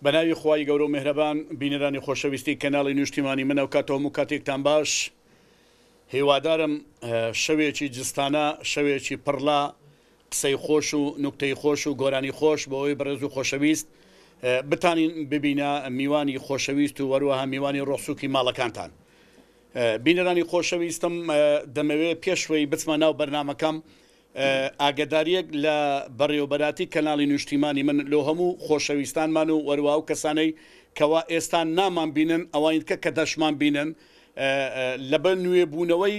بەناوی خوای گەورە و مهرەبان بینەرانی خۆشەویستی کەناڵی نیشتیمانی منە و کاتەوە و کاتێکتان باش هیوادارم شەوێکی جستانە شەوێکی پڕلا قسەی خۆش و نوکتەی خۆش و گۆرانی خۆش بۆ ئەوەی بەڕێز و خۆشەویست بتانین ببینە میوانی خۆشەویست و وەروەها میوانی ڕۆسووکی ماڵەکانتان. بینەرانی خۆشەویستم دەمەوێت پێشوەی بچمە ناو بەرنامەکەم ئاگداریەک لە بەڕێوەبەراتی کەناڵی نیشتیمانی من لۆ هەموو خۆشەویستانمان و وەروە و کەسانەی کەوا ئێستا نامان بینن ئەوانیت کە دەشمان بینن لەبەر نوێبوونەوەی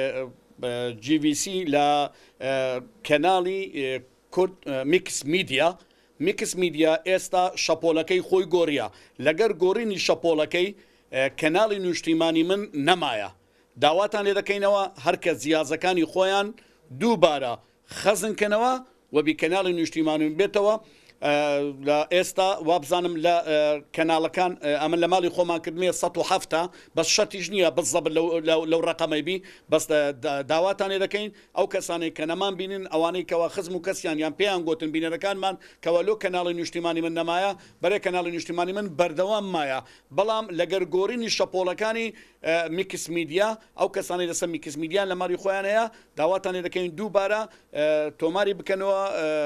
GVC لە کەناڵی کورد میکس میدیا ئێستا شەپۆلەکەی خۆی گۆڕیە لەگەر گۆڕینی شەپۆلەکەی کەناڵی نیشتیمانی من نەمایە داواتان لێ دەکەینەوە هەرکە جیازەکانی خۆیان دووبارە خەزنکەنەوە و بیکەناڵی نیشتیمانی بێتەوە لە ئێستا وابزانم لە کەناڵەکان ئەمە لە ماڵی خۆمان کردمێ 170 بەس شەتیش نییە بەزەب لەو ڕقەمەی بەس داواتان لێ دەکەین ئەو کەسانی کە نەمان بینن ئەوانەی کەوا خزم و کەسیان یان پێیان گوتن بینەرەکانمان کەوا لۆ کەناڵی نیشتیمانی من نەمایە بەرێ کەناڵی نیشتیمانی من بەردەوام مایە بەڵام لەگەر گۆڕینی شەپۆلەکانی میکس میدیا ئەو کەسانی لەسەر میکس میدیان لە ماری خۆیان هەیە داواتان لێ دەکەین دووبارە تۆماری بکەنەوە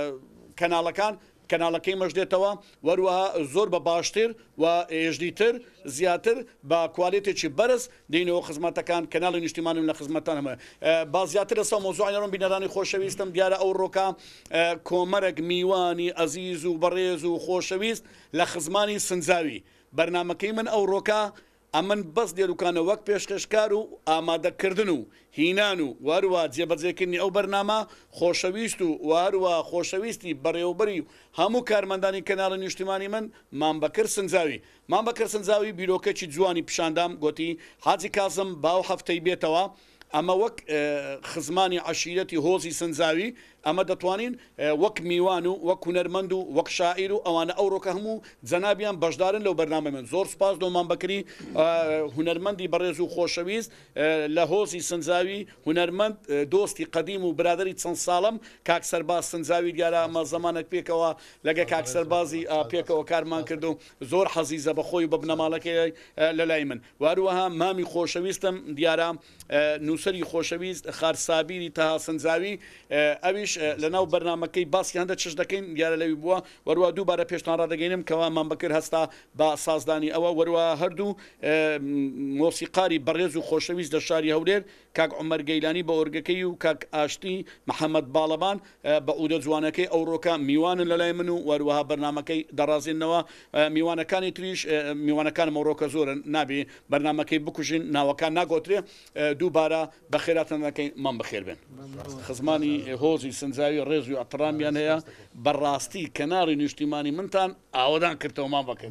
کەناڵەکەی مەژدێتەوە وەروەها زۆر بە باشتر و هێژدیتر زیاتر بە کوالێتێکی بەرز دێنەوە خزمەتەکان کەناڵی نیشتیمانیم لە خزمەتان هەمە با زیاتر لەسەر مۆزوعی ڕۆم بینەرانی خۆشەویستم دیارە ئەو ڕۆکە کۆمەرێک میوانی ئەزیز و بەڕێز و خۆشەویست لە خزمانی سنجاوی بەرنامەکەی من ئەو ڕۆکە ئەمن بەس دێروکانە وەک پێشکەشکار و ئامادەکردن و هینان و واروە جێبەجێکردنی ئەو بەرنامە خۆشەویست و واروە خۆشەویستی بەڕێوەبەری و هەموو کارمەندانی کەناڵی نیشتیمانی من مامبەکر سنجاوی بیرۆکەکی جوانی پیشاندام گوتی حاجی کازم باو هەفتەی بێتەوە ئەمە وەک خزمانی عەشیرەتی هۆزی سنجاوی ئەمە دەتوانین وەک میوان و وەک هونەرمەند و وەک شاعیر و ئەوانە ئەو ڕۆکە هەموو جەنابیان بەشدارن لەو بەرنامە من زۆر سپاس دۆمان بەکری هونەرمەندی بەڕێز و خۆشەویست لە هۆزی سنجاوی هونەرمەند دۆستی قەدیم و برادری چەند ساڵم کاک سەرباز سنجاوی دیارە ئەمە زەمانێک پێکەوە لەگە کاک سەربازی پێکەوە کارمان کرد و زۆر حەزیزە بەخۆی بە بنەماڵەکەی لەلای من واروەها مامی خۆشەویستم دیارە نووسری خۆشەویست خارسابیری تەها سنجاوی ئەویش لەناو بەرنامەکەی باسی هەندە چش دەکەین دیارە لەوی بووە وەروە دووبارە پێشتان ڕادەگەینم کەوا مامبەکر هەستا بە سازدانی ئەوە وەروە هەردوو مۆسیقاری بەڕێز و خۆشەویست لە شاری هەولێر کاک عومەر گەیلانی بە ئۆرگەکەی و کاک ئاشتی محەممەد باڵەبان بە ئودە جوانەکەی ئەو ڕۆکە میوانن لەلای من و وەروەها بەرنامەکەی دەڕازێنەوە میوانەکانی تریش میوانەکان مەڕۆکە زۆرن نابێ بەرنامەکەی بکوژین ناوەکان ناگۆترێ دووبارە بەخێراتەکەی مام بەخێر بێن خزمانی هۆزی سنجاوی ڕێز و ئەحترامیان هەیە بەڕاستی کەناڵی نیشتیمانی منتان ئاوەدان کردەوەمان بکەن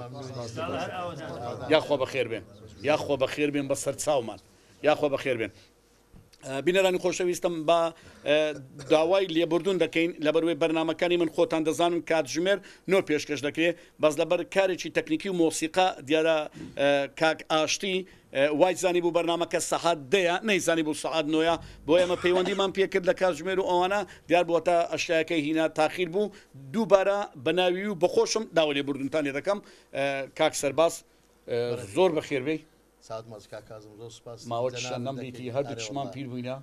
یاخۆ بەخێر بێن یاخۆ بەخێر بێن بە سەر چاومان یاخۆ بەخێر بێن بینەرانی خۆشەویستم بە داوای لێبوردون دەکەین لەبەروەی بەرنامەکانی من خۆتان دەزانن کاتژمێر نۆ پێشکەش دەکرێت بەس لەبەر کارێکی تەکنیکی و مۆسیقا دیارە کاک ئاشتی وای زانی بوو بەرنامەکە سەعات دەیە نەیزانی بوو سەعات نۆیە بۆ ئێمە پەیوەندیمان پێکرد لە کاتژمێر و ئەوانە دیار بووە ئەشیاکەی هینا تاخیر بوو دووبارە بەناوی و بەخۆشم داوا لێبوردنتان لێ دەکەم کاک سەرباز زۆر بەخێربێ ماوە نەمریتی هەردووشمان پیر بووینە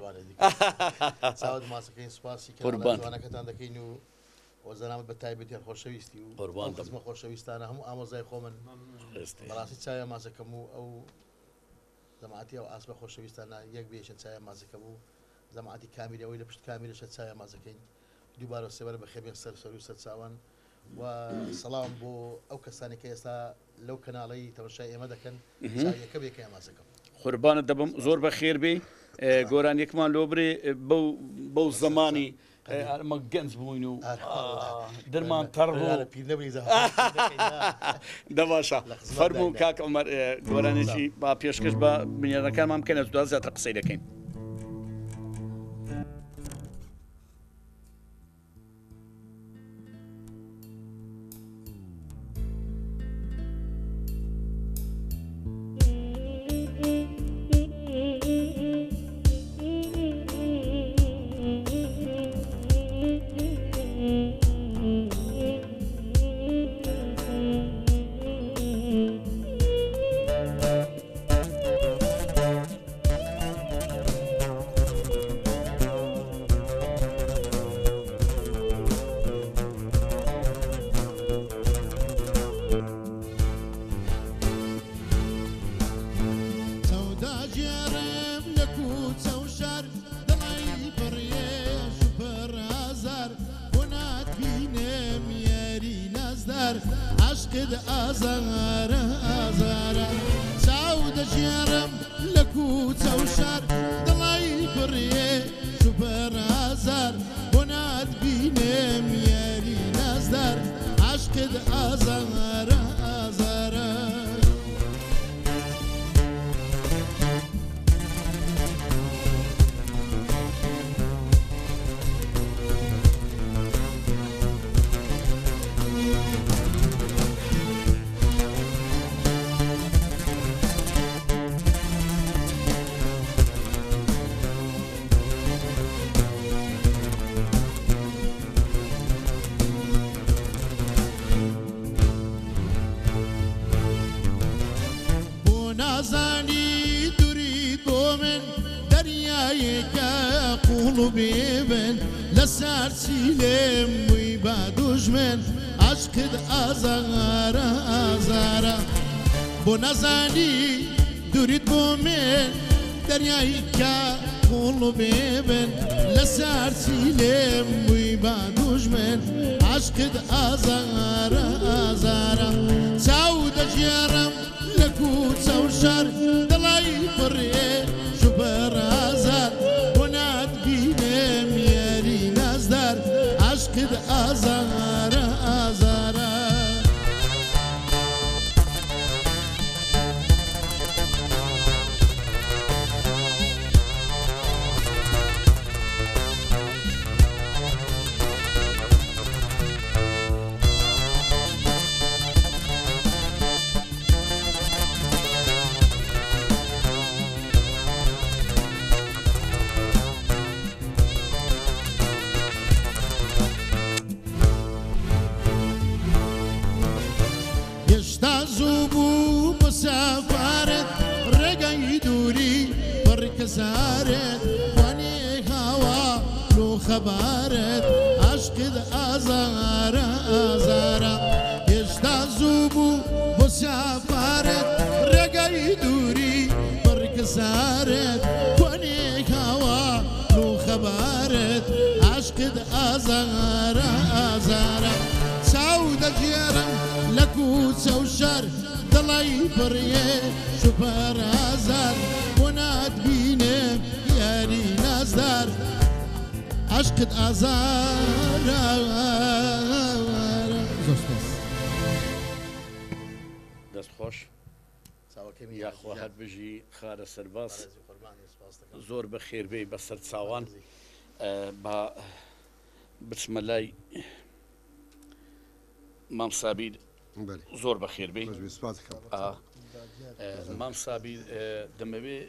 قوربانەکەتان دەکەین و وەزەرامت بە تایبەتیان خۆشەویستی و قوربانمە خۆشەویستانە هەموو ئامۆزای خۆ من بەڕاستی چاوی مازەکەم و ئەو زەماعەتی ئەو ئاسبە خۆشەویستانە یەک بێشە چاوی مازەکەم و زەماعەتی کامیرەوەی لە پشت کامیرەشە چاوی مازەکەین دووبارە سێوەرە بە خێبێن سەر و سەر چاوان و سەڵام بۆ ئەو کەسانی کە ئێستا لەو کەناڵی تەماشای ئێمە دەکەن یەکە بێکە ئەمازەکەم قوربانت دەبم زۆر بەخێر بێ گۆرانێکمان لۆ برێ بەو زەمانی ئەمە گەنج بووین و دەرمان تەڕ دەباشە فەرموو کاک عومەر گۆرانێکی با پێشکەش بە بنیادەکانمان بکەن دوای زیاتر قسەی دەکەین. عشقد ئازارە ئازارە چاو دەژێرم لە کوچە و شار دڵی بڕێ سوپەر ئازار بۆ ناتبینێم یاری نازدار عشقد ئازارە ئازارە نازانی دوری بۆ من دەریایەکە قوڵ و بێبن لەسەر چیلێم مووی با دوژمن عشقت ئازارە ئازارە بۆ نازانی دوریت بۆ من دەریایەکە قوڵ و بێبن لەسەر چیلێم مووی با دوژمن عشقت ئازارە ئازارە چاو دەژێرم کوچە و شار دڵی بڕێ سوپەر ئازار بۆ ناتبینێم یاری نازدار عشقت ئازارە ئازارە زوبو مسافرت رقي دوري برك سارت واني هوا لو خبرت عشقد ازارة ازارة يشتا زوبو مسافرت رقي دوري برك سارت واني هوا لو خبرت عشقد ازارة ازارة سعودة جيران لكوچە و شار دڵی بڕێ سوپەر ئازار بۆ ناتبینێم یاری نازدار عشقت ئازارە دەست خۆش یاخوا هەر بژی خارە سەرباز زۆر بە خێربەی بەسەر چاوان بە بچمە لای مام سابیر زۆر بە خێربەی مام سابیر دەمەوێ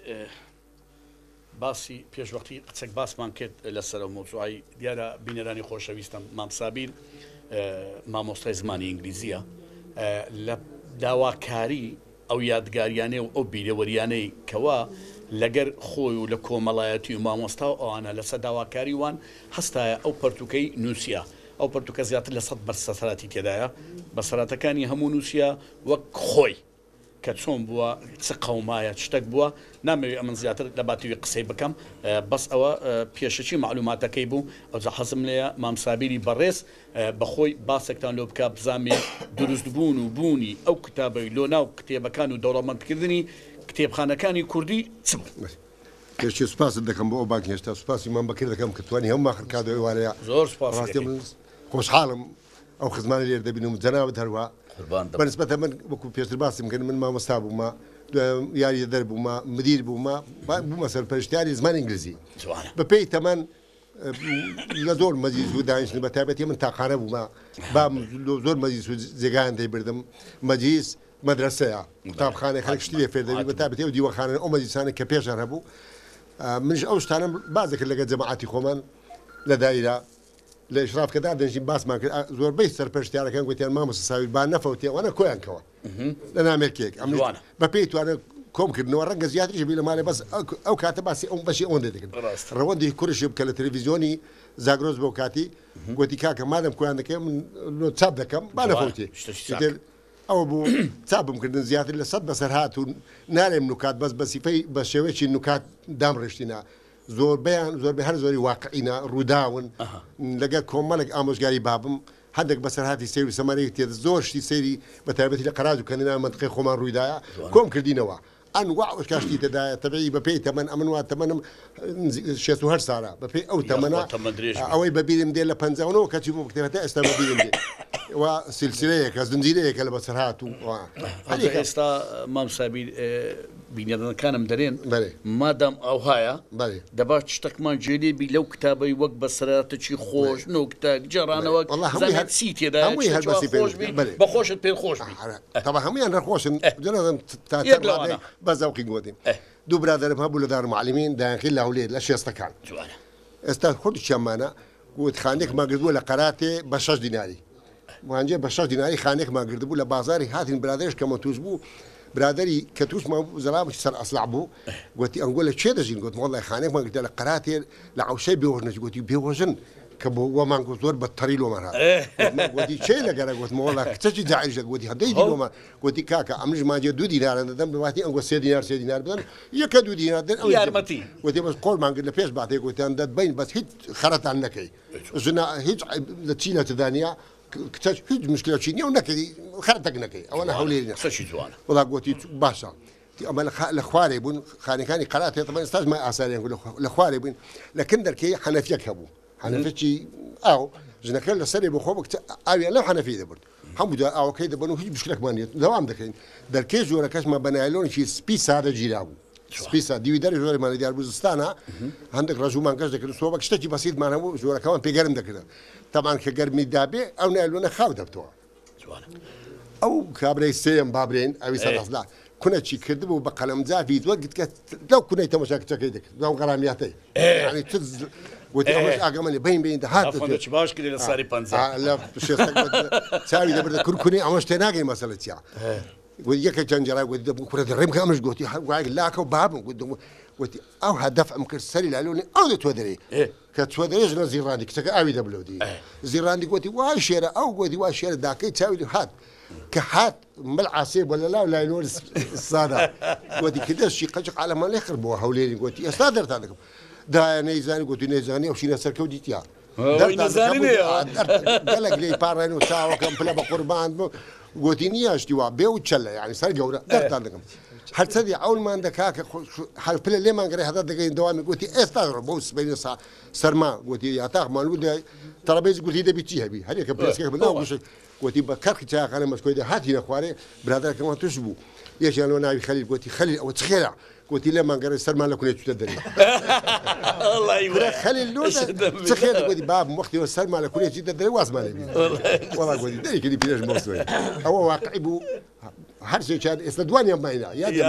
باسی پێشوەختی قچێک باسمان کرد لەسەر مۆزوعی دیارە بینەرانی خۆشەویستم مام سابیر مامۆستای زمانی ئینگلیزیە لە داواکاری ئەو یادگاریانەی و ئەو بیرەوەریانەی کەوا لەگەر خۆی و لە کۆمەڵایەتی و مامۆستا و ئەوانە لەسەر داواکاری وان هەستایە ئەو پەرتوکەی نووسە ئەو پەرتوکە زیاتر لە 100 بەرسەسەراتی تێدایە بەسەراتەکانی هەموو نووسە وەک خۆی کە چۆن بووە چ قەومایە شتێک بووە نامەوێت ئەمن زیاتر لە باتیوی قسەی بکەم بەس ئەوە پێشەچی معلوماتەکەی بوو ئەو حەزم لێە مام سابیری بەڕێز بەخۆی باسێکتان لۆ بکە بزانێ دروستبوون و بوونی ئەو کتابەی لۆ ناو کتێبەکان و دەوڵەمەندکردنی کتێبخانەکانی کوردی چ بوو؟ پێشی سوپاست دەکەم بۆ ئەو باک هێشتا سوپاسیمان بەکرد دەکەم کە توانی هەموو ماخر کادەوەی وارەیە زۆر سوپاس خۆشحاڵم ئەو خزمانی لێر دەبینم جەنابەت هەروە بەنسبەتە من وەکو پێشتر باسم کرد من مامۆستا بوومە یاری دەربوومە مدیر بوومە بوومە سەرپەرشتیاری زمانی ئینگلیزی بە پێی تەمەن لە زۆر مەجلیس و دانیشتن بە تایبەتی من تاقانە بوومە با زۆر مەجلیس و جێگایان دەیبردم مەجلیس مەدرسەیە قوتابخانەی خەڵک شتی لێ فێر دەبی بە تایبەتی ئەو دیوەخانە ئەو مەجلیسانە کە پێشان هەبوو منش ئەو شتانم باز دەکرد لەگەڵ جەماعەتی خۆمان لە دایرە لە ئیشرافکەدا دەژین باسمان کرد زۆربەی سەرپەرشتیارەکان گوتیان مامۆستا ساویر با نەفەوتێ ئەوانە کۆیان کەوە لە نامێکێک بە پێی توانە کۆمکردنەوە ڕەنگە زیاتریش بی لە مالێ بەس ئەو کاتە باسی ئەو بەشی ئەوەندە دەکرد ڕەوەندی کوڕشی بکە لە تەلەڤیزیۆنی زاگرۆز بۆ کاتی گوتی کاکە مادەم کۆیان دەکەم چاپ دەکەم با نەفەوتێ ئەوە بوو چاپم کردن زیاتر لە 100 بەسەر هات و نارێم نوکات بەس بە سیفەی بە شێوەیەکی نوکات دامڕێشتینە زۆربەیان زۆربەی هەر زۆری واقعینە ڕووداون لەگە کۆمەڵێک ئامۆژگاری بابم هەندێک بەسەرهاتی سێر و سەمەرەی تێ زۆر شتی سێری بە تایبەتی لە قەراج و کەنینا منطقەی خۆمان ڕوویدایە کۆم کردینەوە ئەنواع کاشتی تێدایە تەبیعی بەپێی تەمەن ئەمن وا تەمەنم 68 ساڵە بەپێی ئەو تەمەنە ئەوەی بەبیرم دێ لە 50ەوە کەچی بۆ کتێبەتە ئێستا بەبیرم دێ و سلسلەیەکە زنجیرەیەکە لە بەسەرهات و ئێستا مام سابیر بینەرەکانم دەرێن مادام ئەو هەیە دەبات شتێکمان جێلێبی لەو کتابەی وەک بەسەراتەکی خۆش نۆکتە جێڕانەوە چی تێدا بەخۆشت پێ خۆش تەوا هەمویان نەخۆشن بە زەوقی گوتیم دوو برادرم هەبوو لە دارالمعلمین دایانخیل لە هەولێر لە شێستەکان ئێستا خۆشیانمانە گوت خانێکمان گردووە لە قەراتێ بە 6 دیناری وانجێ بە 6 دیناری خانێکمان گردبوو لە بازاری هاتین برادرش کەمە توش بوو برادری کە تووشمان زەڵامش سەر ئەسلع بوو گوتی ئەنگۆ لە چێ دەژین گوت وەڵڵای خانێکمان گرتە لە قەراتێ لە عەوشەی بێوەژنەی گوتی بێوەژن کە بۆ وەمان گوت زۆر بەتەری لۆمان هات گوتی چێ لەگەرە گوتمە وەڵڵا کچەکی جاعیشە گوتی هەندەی دیلۆمان گوتی کاکە ئەمنش ماجێ 2 دینارە دەدەم بواتی ئەنگۆ 3 دینار بدەن یەکە 2 دینار دەن ئەو یارمەتی گوتی بەس قۆڵمان کرد لە پێش باتێ گوتیان دەتبین بەس هیچ خەرەتان نەکەی ژنا هیچ لە چی لە تدانیا کچەش هیچ مشکلەکی نییە و نەکەی خەرەتێک نەکەی ئەوە هەولێرە سەشی جوانە وڵا گوتی باشە ئەمە لە خوارێ بوون خانەکانی قەراتێ تەمەن ئێستاش مای ئاساریان لە خوارێ بوون لە کندەرکەی حەنەفیەک هەبوو حەنەفێکی ئاو ژنەکە لەسەرێ بۆ خۆ ئاویان لەو حەنەفی دەبرد هەموو ئاوەکەی دەبن و هیچ مشکلێکمان نیێت دەوام دەکەین دەرکەی جۆرەکەشمە بە نایلۆنێکی سپی سادە گیرا بوو سپیسا دیوی دەری ژۆرەمانە دیار بوزستانە هەندێک ڕژومان گەشت دەکرد سۆبەک شتێکی بەسیتمان هەبوو ژۆرەکەمان پێگەرم دەکردن تەمان کە گەرمی دابێ ئەو نایلۆنە خاو دەبتەوە ئەو کابرەی سێم بابرێن ئەوی سەرەفلا کونەچی کردبوو بە قەلەمجافی دووە گتکە لەو کونەی تەماشا کچەکەی دەکرد لەو غەرامیاتەی ینی تر وتی ئەوەش ئاگەمەنی بین دەهات باش کرد لە ساری 50 لە چاوی دەبردە کورکونی ئەوەش تێ ناگەی مەسەلە چیا یەکە چەند جارا گوتی دەبوو کوڕە دەڕێم کە ئەمەش گوتی وای لاکە و بابم گوتی ئەو هەدەف ئەم کرد سەری لالۆنی ئەو دەتوە دەرێ کە چوە دەرێژ لە زیڕاندی کچەکە ئاوی دەبلەودی زیڕاندی گوتی وای شێرە ئەو گوتی وای شێرە داکەی چاوی هات کە هات ملعاسێ بۆ لە لاو لایلۆر سادا گوتی کە دەستی قەچق عالەمان لێ کرد بۆ هەولێری گوتی ئێستا دەرتان دەکەم دایە نەیزانی گوتی نەیزانی ئەو شینە سەرکەوتی تیا گەلێک لێی پاڕێن و چاوەکەم پلە بە قوربان گوتی نیاشتی وا بێ و چەلە یعنی سەر گەورە دەرتان دەکەم هەرچەندی ئەومان دەکا کە هەرپلە لێمان گەڕێ هەدە دەگەین دەوامی گوتی ئێستا بۆ سبەینە سەرما گوتی یاتاقمان وودای تەڕەبێز گوتی دەبی چی هەبی هەرێکە پرسکێک بناو گوشت گوتی بە کەرخی چاخانە مەسکۆی دە هاتی نەخوارێ برادەکەمان توش بوو یەکیان لۆ ناوی خەلیل گوتی خەلیل ئەوە چ خێرە گوتی لێمان گەڕێ سەرمان لە کونێ چوتە دەرێ خەلیل لۆ چ خێرە گوتی بابم وەختیەوە سەرمان لە کونێ چیتە دەرێ وازمان لێبی وەڵا گوتی دەریکردی پیرەش مۆسۆی ئەوە واقعی بوو هەر شێکیان ئێستا دوانیان ماینە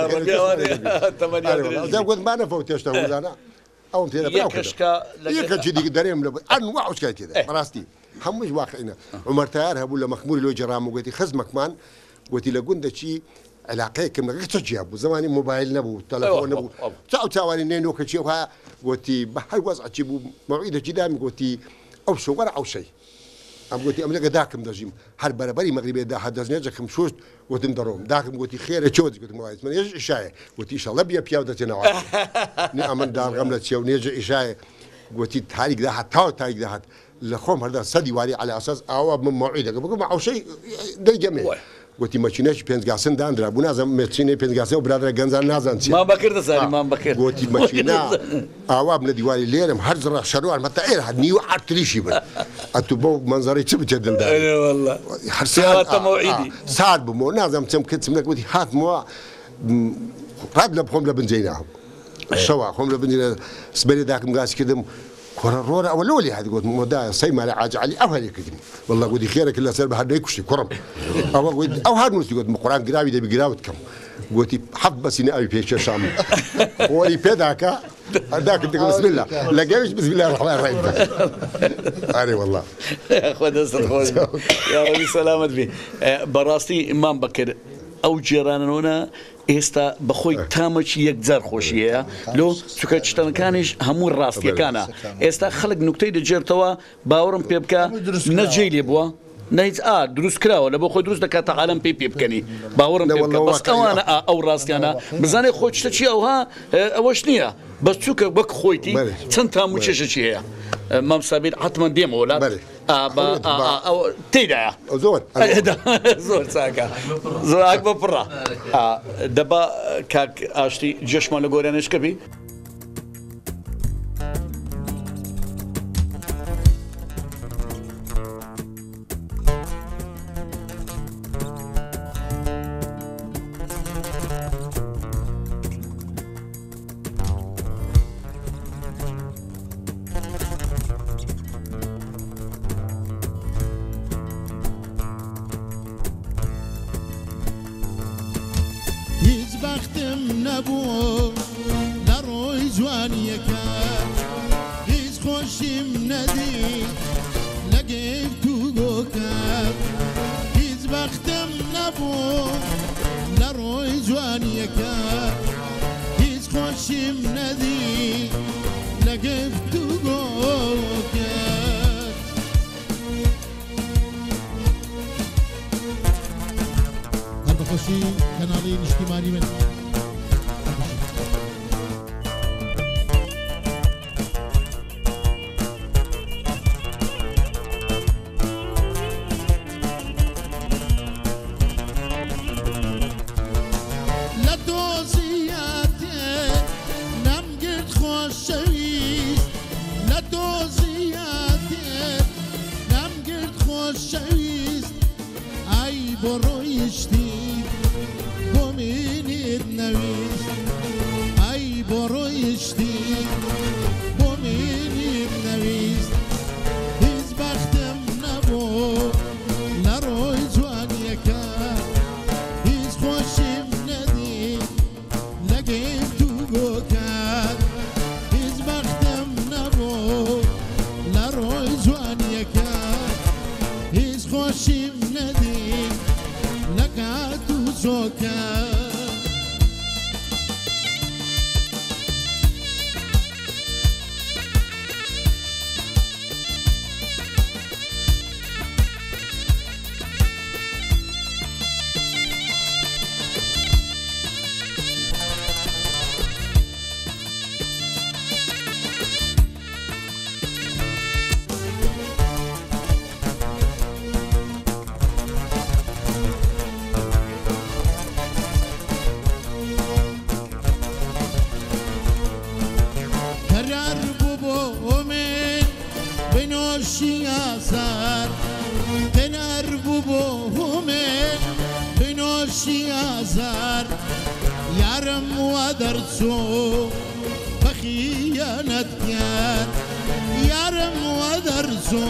یادە گوتمانە فەو تێشتە وزانە ئەوم تێدە یەکە جدی دەرێم لە ئەنواع وشکای تێدا بەڕاستی هەمووش واقعینە عومەر تایار هەبوو لە مەخموری لۆ جەڕام و گوتی خزمەکمان گوتی لە گوندەچی علاقەیەکم لەگەڵ چەجیا بوو زمانی مۆبایل نەبوو تەلەفۆن نەبوو چاوانی نێنۆکەچی وها گوتی بە هەر وەزعی بوو مەوعیدەکی دامی گوتی ئەو شۆ وەرە ئەوشەی ئەم گوتی ئەم لەگە داکم دەژیم هەر بەرەبەری مەغریبێدا هەدەژنێجەکەم شوشت وتم دەڕۆم داکم گوتی خێرە چۆت گوتم وایت من نێژ ئیشایە گوتی ئیشەڵە بیا پیاو دەچێنەوە ئەمن داڕغەم لە چێو نێژە ئیشایە گوتی تاریک داهات تاو تاریک داهات لە خۆم هەردا سەدی واری على ئاساس ئاوا من مەوعیدەکە بگوم ئەوشەی دەیگەمێ گوتی مەچینەی پێنجگاسن دانرا بوو نازم مەچینەی پێنجگاسە و برادرە گەنجان نازان چی مان بەکرد زانیمان بەکرد گوتی مەچینە ئاوام لە دیواری لێرم هەر زڕە شەروان مەتا ئێرە هەر نیو ئارتریشی بن ئەتو بۆ منزەڕی چ بچێت دڵدا هەر سات بوومەوە نازانم چەم کچم نەگوتی هاتمەوە ڕاد لە خۆم لە بنجەی ناهەم شەوا خۆم لە بنجە سبەری داکم گاچ کردم كورة رورا أول لولي هذا قلت مودا سيما على عاج علي أو هذي كذي والله قلت خيرك إلا سر بهذا يكشي كرم أو هذا نوسي قلت القرآن قراوي ده بقراوت كم قلت حط بس إني أبي بيش شام هو اللي بيداك هذاك بسم الله لا جايش بسم الله الرحمن الرحيم أري والله خذ أستاذ يا ربي سلامت بي براستي إمام بكر أو جيراننا ئێستا بەخۆی تامەکی یەکجار خۆشیەیە لۆ چکە چتەنەکانیش هەموو ڕاستیەکانە ئێستا خەڵک نوکتەی دەجێرتەوە باوەڕم پێ بکە نەجێی لێ بووە نەیت دروست کراوە لە بۆ خۆی دروست دەکاتە عالەم پێی پێ بکەنی باوەڕم پێ بکە بەس ئەوانە ئەو ڕاستیانە بزانێ خۆی شتە چی ئەوها ئەوەش نییە بەس چووکە وەک خۆیتی چەند تام و چێشەکی هەیە مام سابیر حتمما دێمەوە تێدایە زۆر چاکە زۆر ئاک بە پڕە دەبا کاک ئاشتی جێشمان لە گۆرانێشکە بی بەختم نەبوو لە ڕۆی جوانیەکە هیچ خۆشیم نەدی لە گەیفت و گۆکە هیچ بەختم نەبوو لە ڕۆی جوانیەکە هیچ خۆشیم نەدی لە گەیفت و گۆکە هەر بەخۆشی کەناڵی نیشتیمانی من يارم ودرسو بخيانة كان يارم ودرسو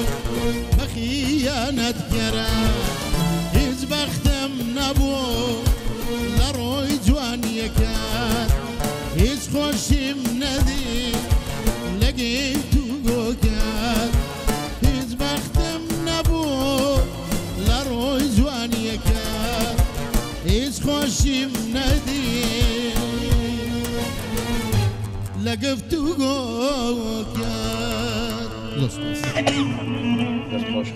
بخيانة كان إز بختم نبو لروي جواني كان إز خوشم ندي لقيتو كان إز بختم نبو لروي جواني كان إز خوشم ندي لقفتو كان دەستخۆش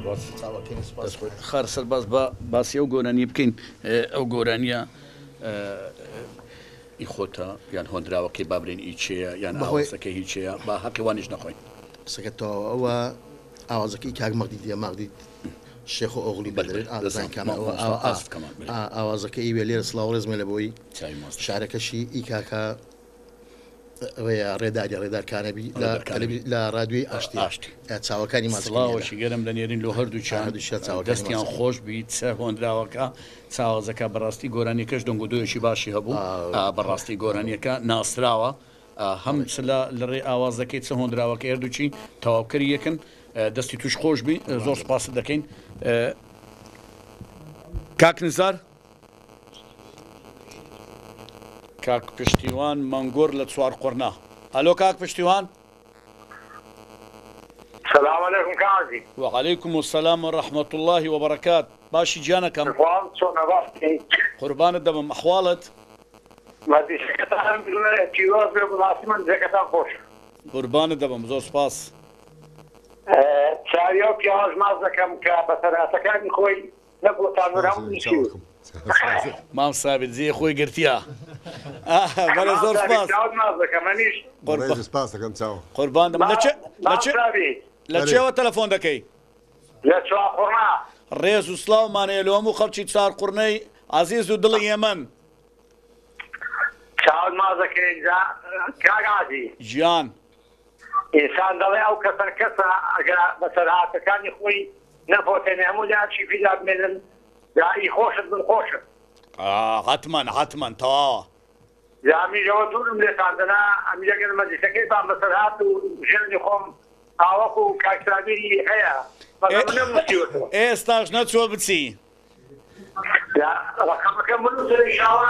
خار سەرباز بە باسی ئەو گۆرانی بکەین ئەو گۆرانیە ئی خۆتە یان هۆندراوەکەی بابرین ئیچەیە یان ئاوازەکەی هیچەیە با هەکەوانیش نەخۆین سەکەتەوە ئەوە ئاوازەکەی کاک مەغدی دیە مەغدی شێخ و ئۆغڵی بەدرێت ئاوازەکەی وێ لێرە سڵاو ڕێزمە لە بۆی شارەکەشی ئی کاکە ڕێدارکانەبی لە ڕادوی ئاشتی چاوەکانی ماسڵاوەشی گەرم لە نێرین لۆ هەردوو دەستیان خۆش بیت چە هۆندراوەکە چاوازەکە بەڕاستی گۆرانیەکەش دەنگودۆیەشی باشی هەبوو بەڕاستی گۆرانیەکە ناسراوە هەم لە ڕێ ئاوازەکەی چە هۆندراوەکە هەردووچی تەواوکەری یەکن دەستی توش خۆش بی زۆر سپاس دەکەین کاک نزار کاک پشتیوان مانگۆر لە چوار قڕنا ئەلۆ کاک پشتیوان سلام علیکم کاکی وعلیکم السلام ورحمة الله وبركات باشی جانەکەم قوربانت دەبم ئەحواڵت قوربانت دەبم زۆر سپاس چاوی و پیاز ماز دەکەم کە بەسەراتەکانی خۆی نەبووتانڕام مام سابت زی خۆی گرتیا بەڵێ زۆر سپاس ماز دەکەم منیش سپاس دەکەم چاو قوربان دەبم لە چێوە تەلەفۆن دەکەی لە چوار قورنا ڕێز و سڵاومانەیە لە هەموو خەڵکی چار قورنەی عزیز و دڵی ئێمەن چاوت مازەکەی کاگازی ژیان ئینسان دەڵێ ئەو کەسە ئەگەر بەسەرهاتەکانی خۆی نەپۆتێنێ هەموو لاچی پیدا بمێنن یائی خۆشت من خۆشت حتمەن تەواوە یامیژەوە دوورم لێتاندنا ئەمیلەگەر مەجلیسەکەیتان بەسەرهات و ژێنی خۆم ئاوەک و کاکسابیری هەیە ئێستاش نەچوە بچی ڕقەمەکەم بنووسن ئینشاڵڵا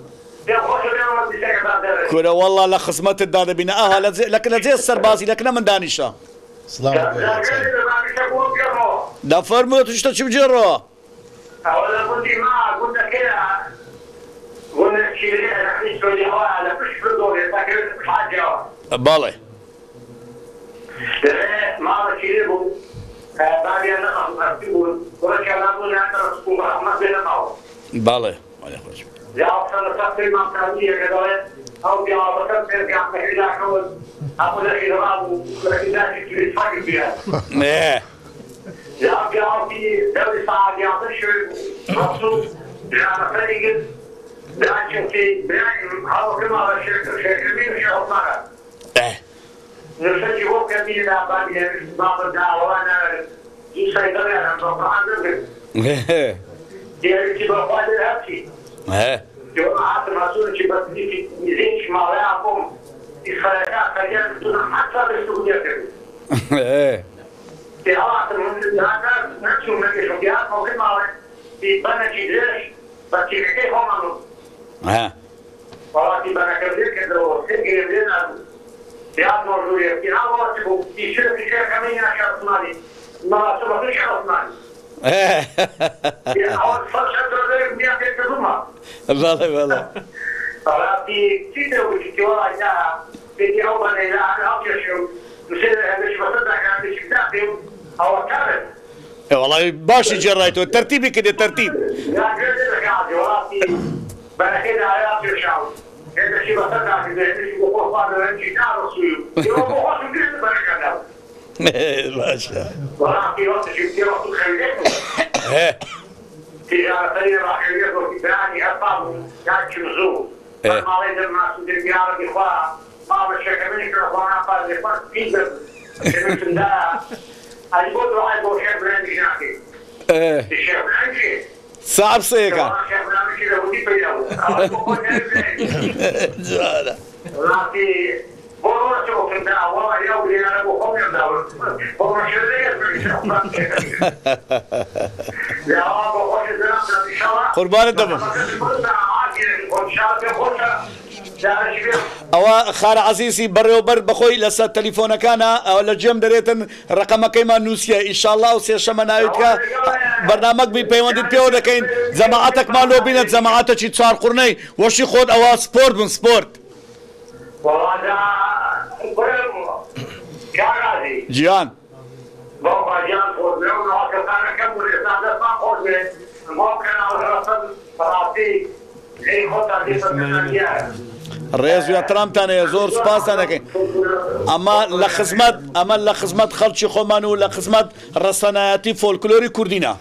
کورە وەڵڵا لە خزمەتتدا دەبینە ئاها لە جێ سەربازی لەکنە من دانیشە دەفەرمووە توشتە چی بجێڕەوە باڵێ ماڵەکیێ بوو باڵێ ئەو پیاوەکە پێگەڵێت ئەو لەخی ڕابوو فەکر بیات یا پیاوەکی دەوری ساعتیاتە شوێ مەخصوص ژانەفەری گرت داچێتی براییم هەڵەکە ماڵە شێکردنی و شێڵمانە نوشەکی بۆ کەمی لابانی ماڵە داوانە دوو سەیدەڵیانە بەڵان دەبێت دیارێکی بەخوا دێ هەبچی يوم عاد المسؤول شيء بس دي ميزين شمالياتهم إسرائيل خلينا بدون حتى بالسعودية كده. في هذا هذا نفسه من الشغلات ممكن ما في بنا كذاش بس كذا هم عنه. والله في بنا كذا كده وسجل لنا في هذا الموضوع في هذا وقته في شيء كمان يشرب مالي ما شرب مش شرب مالي. أول فرصة تقدر بيا كذا والله في كتير وجدوا يا بدي أول إلى أوكيشو مثل مش بصدق أنا مش كتابي أو كارت والله باشي جريته ترتيبي كده ترتيب لا كده قاعد وراتي بنا كده على أوكيشو هذا شيء بصدق كده شيء بقول فاضل أنت تعرف شو يوم بقول كده بنا كده ماشي وراتي وقت شو وقت خليته في غير راح يقول في ثاني أطلب كاتش مزوج ما لازم ما صدق يعرف إخوة ما بشكل من إخوة قال إخوة كذب كمثل ده أيقول راح يقول شيخ بلندي شاكي الشيخ بلندي صعب سيكا الشيخ بلندي كذا ودي بيجاو زوالا لكن والله شوف ده والله يوم اللي أنا بقوم يدور والله شرير قربان دەبم ئەوە خارە عەزیزی بەڕێوەبەر بەخۆی لەسەر تەلیفۆنەکانە ئەوە لە جێم دەرێتن ڕقەمەکەیمان نووسیە ئیشاڵڵا و سێشەمە ناویتکە بەرنامەک بی پەیوەندیت پێوە دەکەین جەماعەتێکمان لۆ بینێت جەماعەتێکی چوار قورنەی وەشی خۆت ئەوە سپۆرت بن سپۆرت جیان بابا جان خود لو ناكسانا كم ولسانا ما خود ما كان على رسل فراتي اي خطا دي فتنانيا ڕێز و یاترامتانەیە زۆر سوپاسان دەکەین ئەمە لە خزمەت خەڵکی خۆمان و لە خزمەت ڕەسەنایەتی فۆلکلۆری کوردینە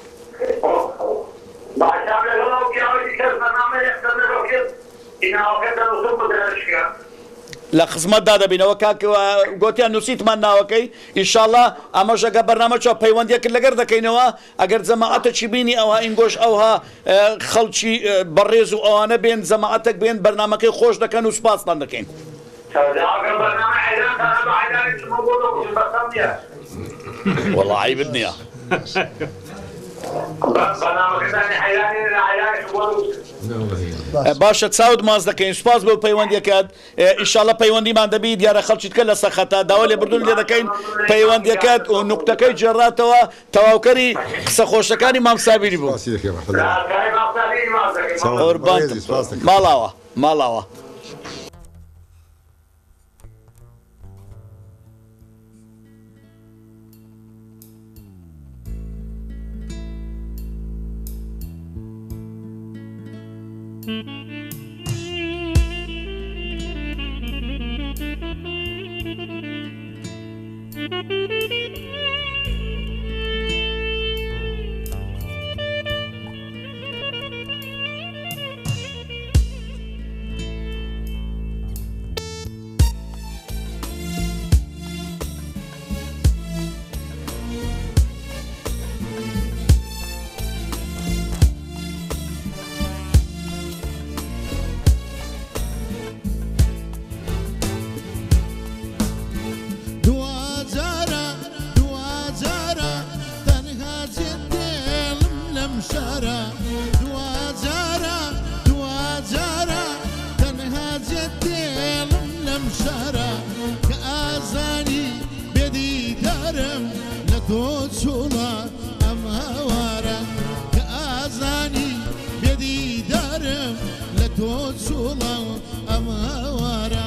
لە خزمەتدا دەبینەوە کاکەوە گوتیان نووسیتمان ناوەکەی ئینشاڵڵا ئەمەش ئەگە بەرنامەچوە پەیوەندیەکرد لەگەر دەکەینەوە ئەگەر جەماعەتێکی بینی ئەوە ئینگۆش ئەوها خەڵکی بەڕێز و ئەوانە بێن جەماعەتێک بێن بەرنامەکەی خۆش دەکەن و سوپاسمان دەکەین وەڵڵا عیبت نییە باشە چاود ماز دەکەین سوپاس بۆ پەیوەندیەکەت ئینشاڵڵا پەیوەندیمان دەبی دیارە خەڵکیت کە لە سەخەتە داوا لێبوردون لێ دەکەین پەیوەندیەکەت و نوقتەکەی جێڕاتەوە تەواوکەری قسە خۆشەکانی مام سابیری بوو ماڵاوە Thank you. شارە کە ئازانی بێدیدارم لە تۆ چوڵە ئەم هەوارە کە ئازانی بێدیدارم لە تۆ چوڵە ئەم هەوارە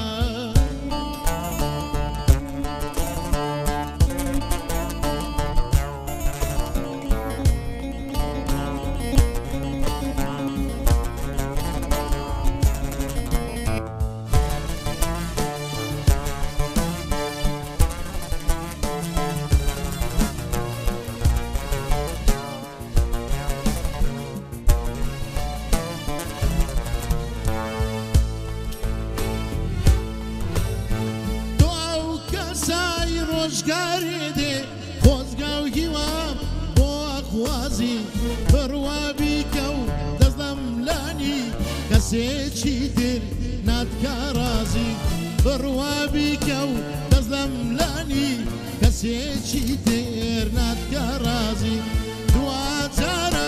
ڕۆژگارێ دێ خۆزگا و هیوام بۆ ئەخوازی بڕوا بیکە و دەستەم لانی کەسێکی تر ناتکا ڕازی بڕوا بیکە و دەستەم لانی کەسێکی تر ناتکا ڕازی دوجارە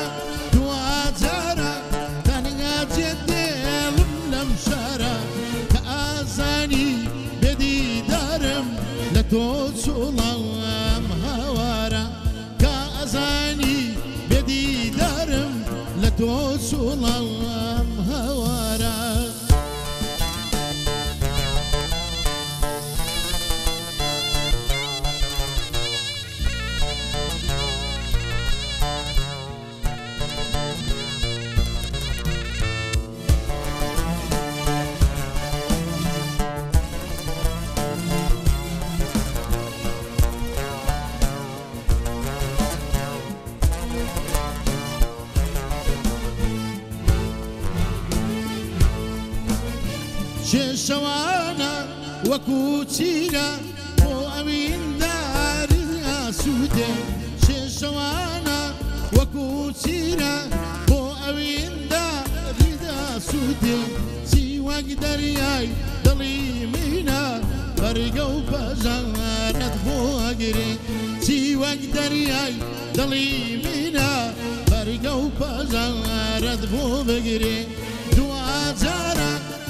تەنیا جێت دێڵم لەم شارە کە ئازانی بێدیدارم لە تۆ چوڵەم هەوارە کە ئەزانی بێدیدارم لە تۆ چوڵەم هەوارە شێشەوانە وەکو چیرە بۆ ئەوینداری ئاسوودێ شێشەوانە وەکو چیرە بۆ ئەوینداری ئاسوودێ چی وەک دەریای دڵی منە بەرگە و بەژەرت بۆ ئەگرێ چی وەک دەریای دڵی منە بەرگە و بەژەرت بۆ بگرێ دوجارە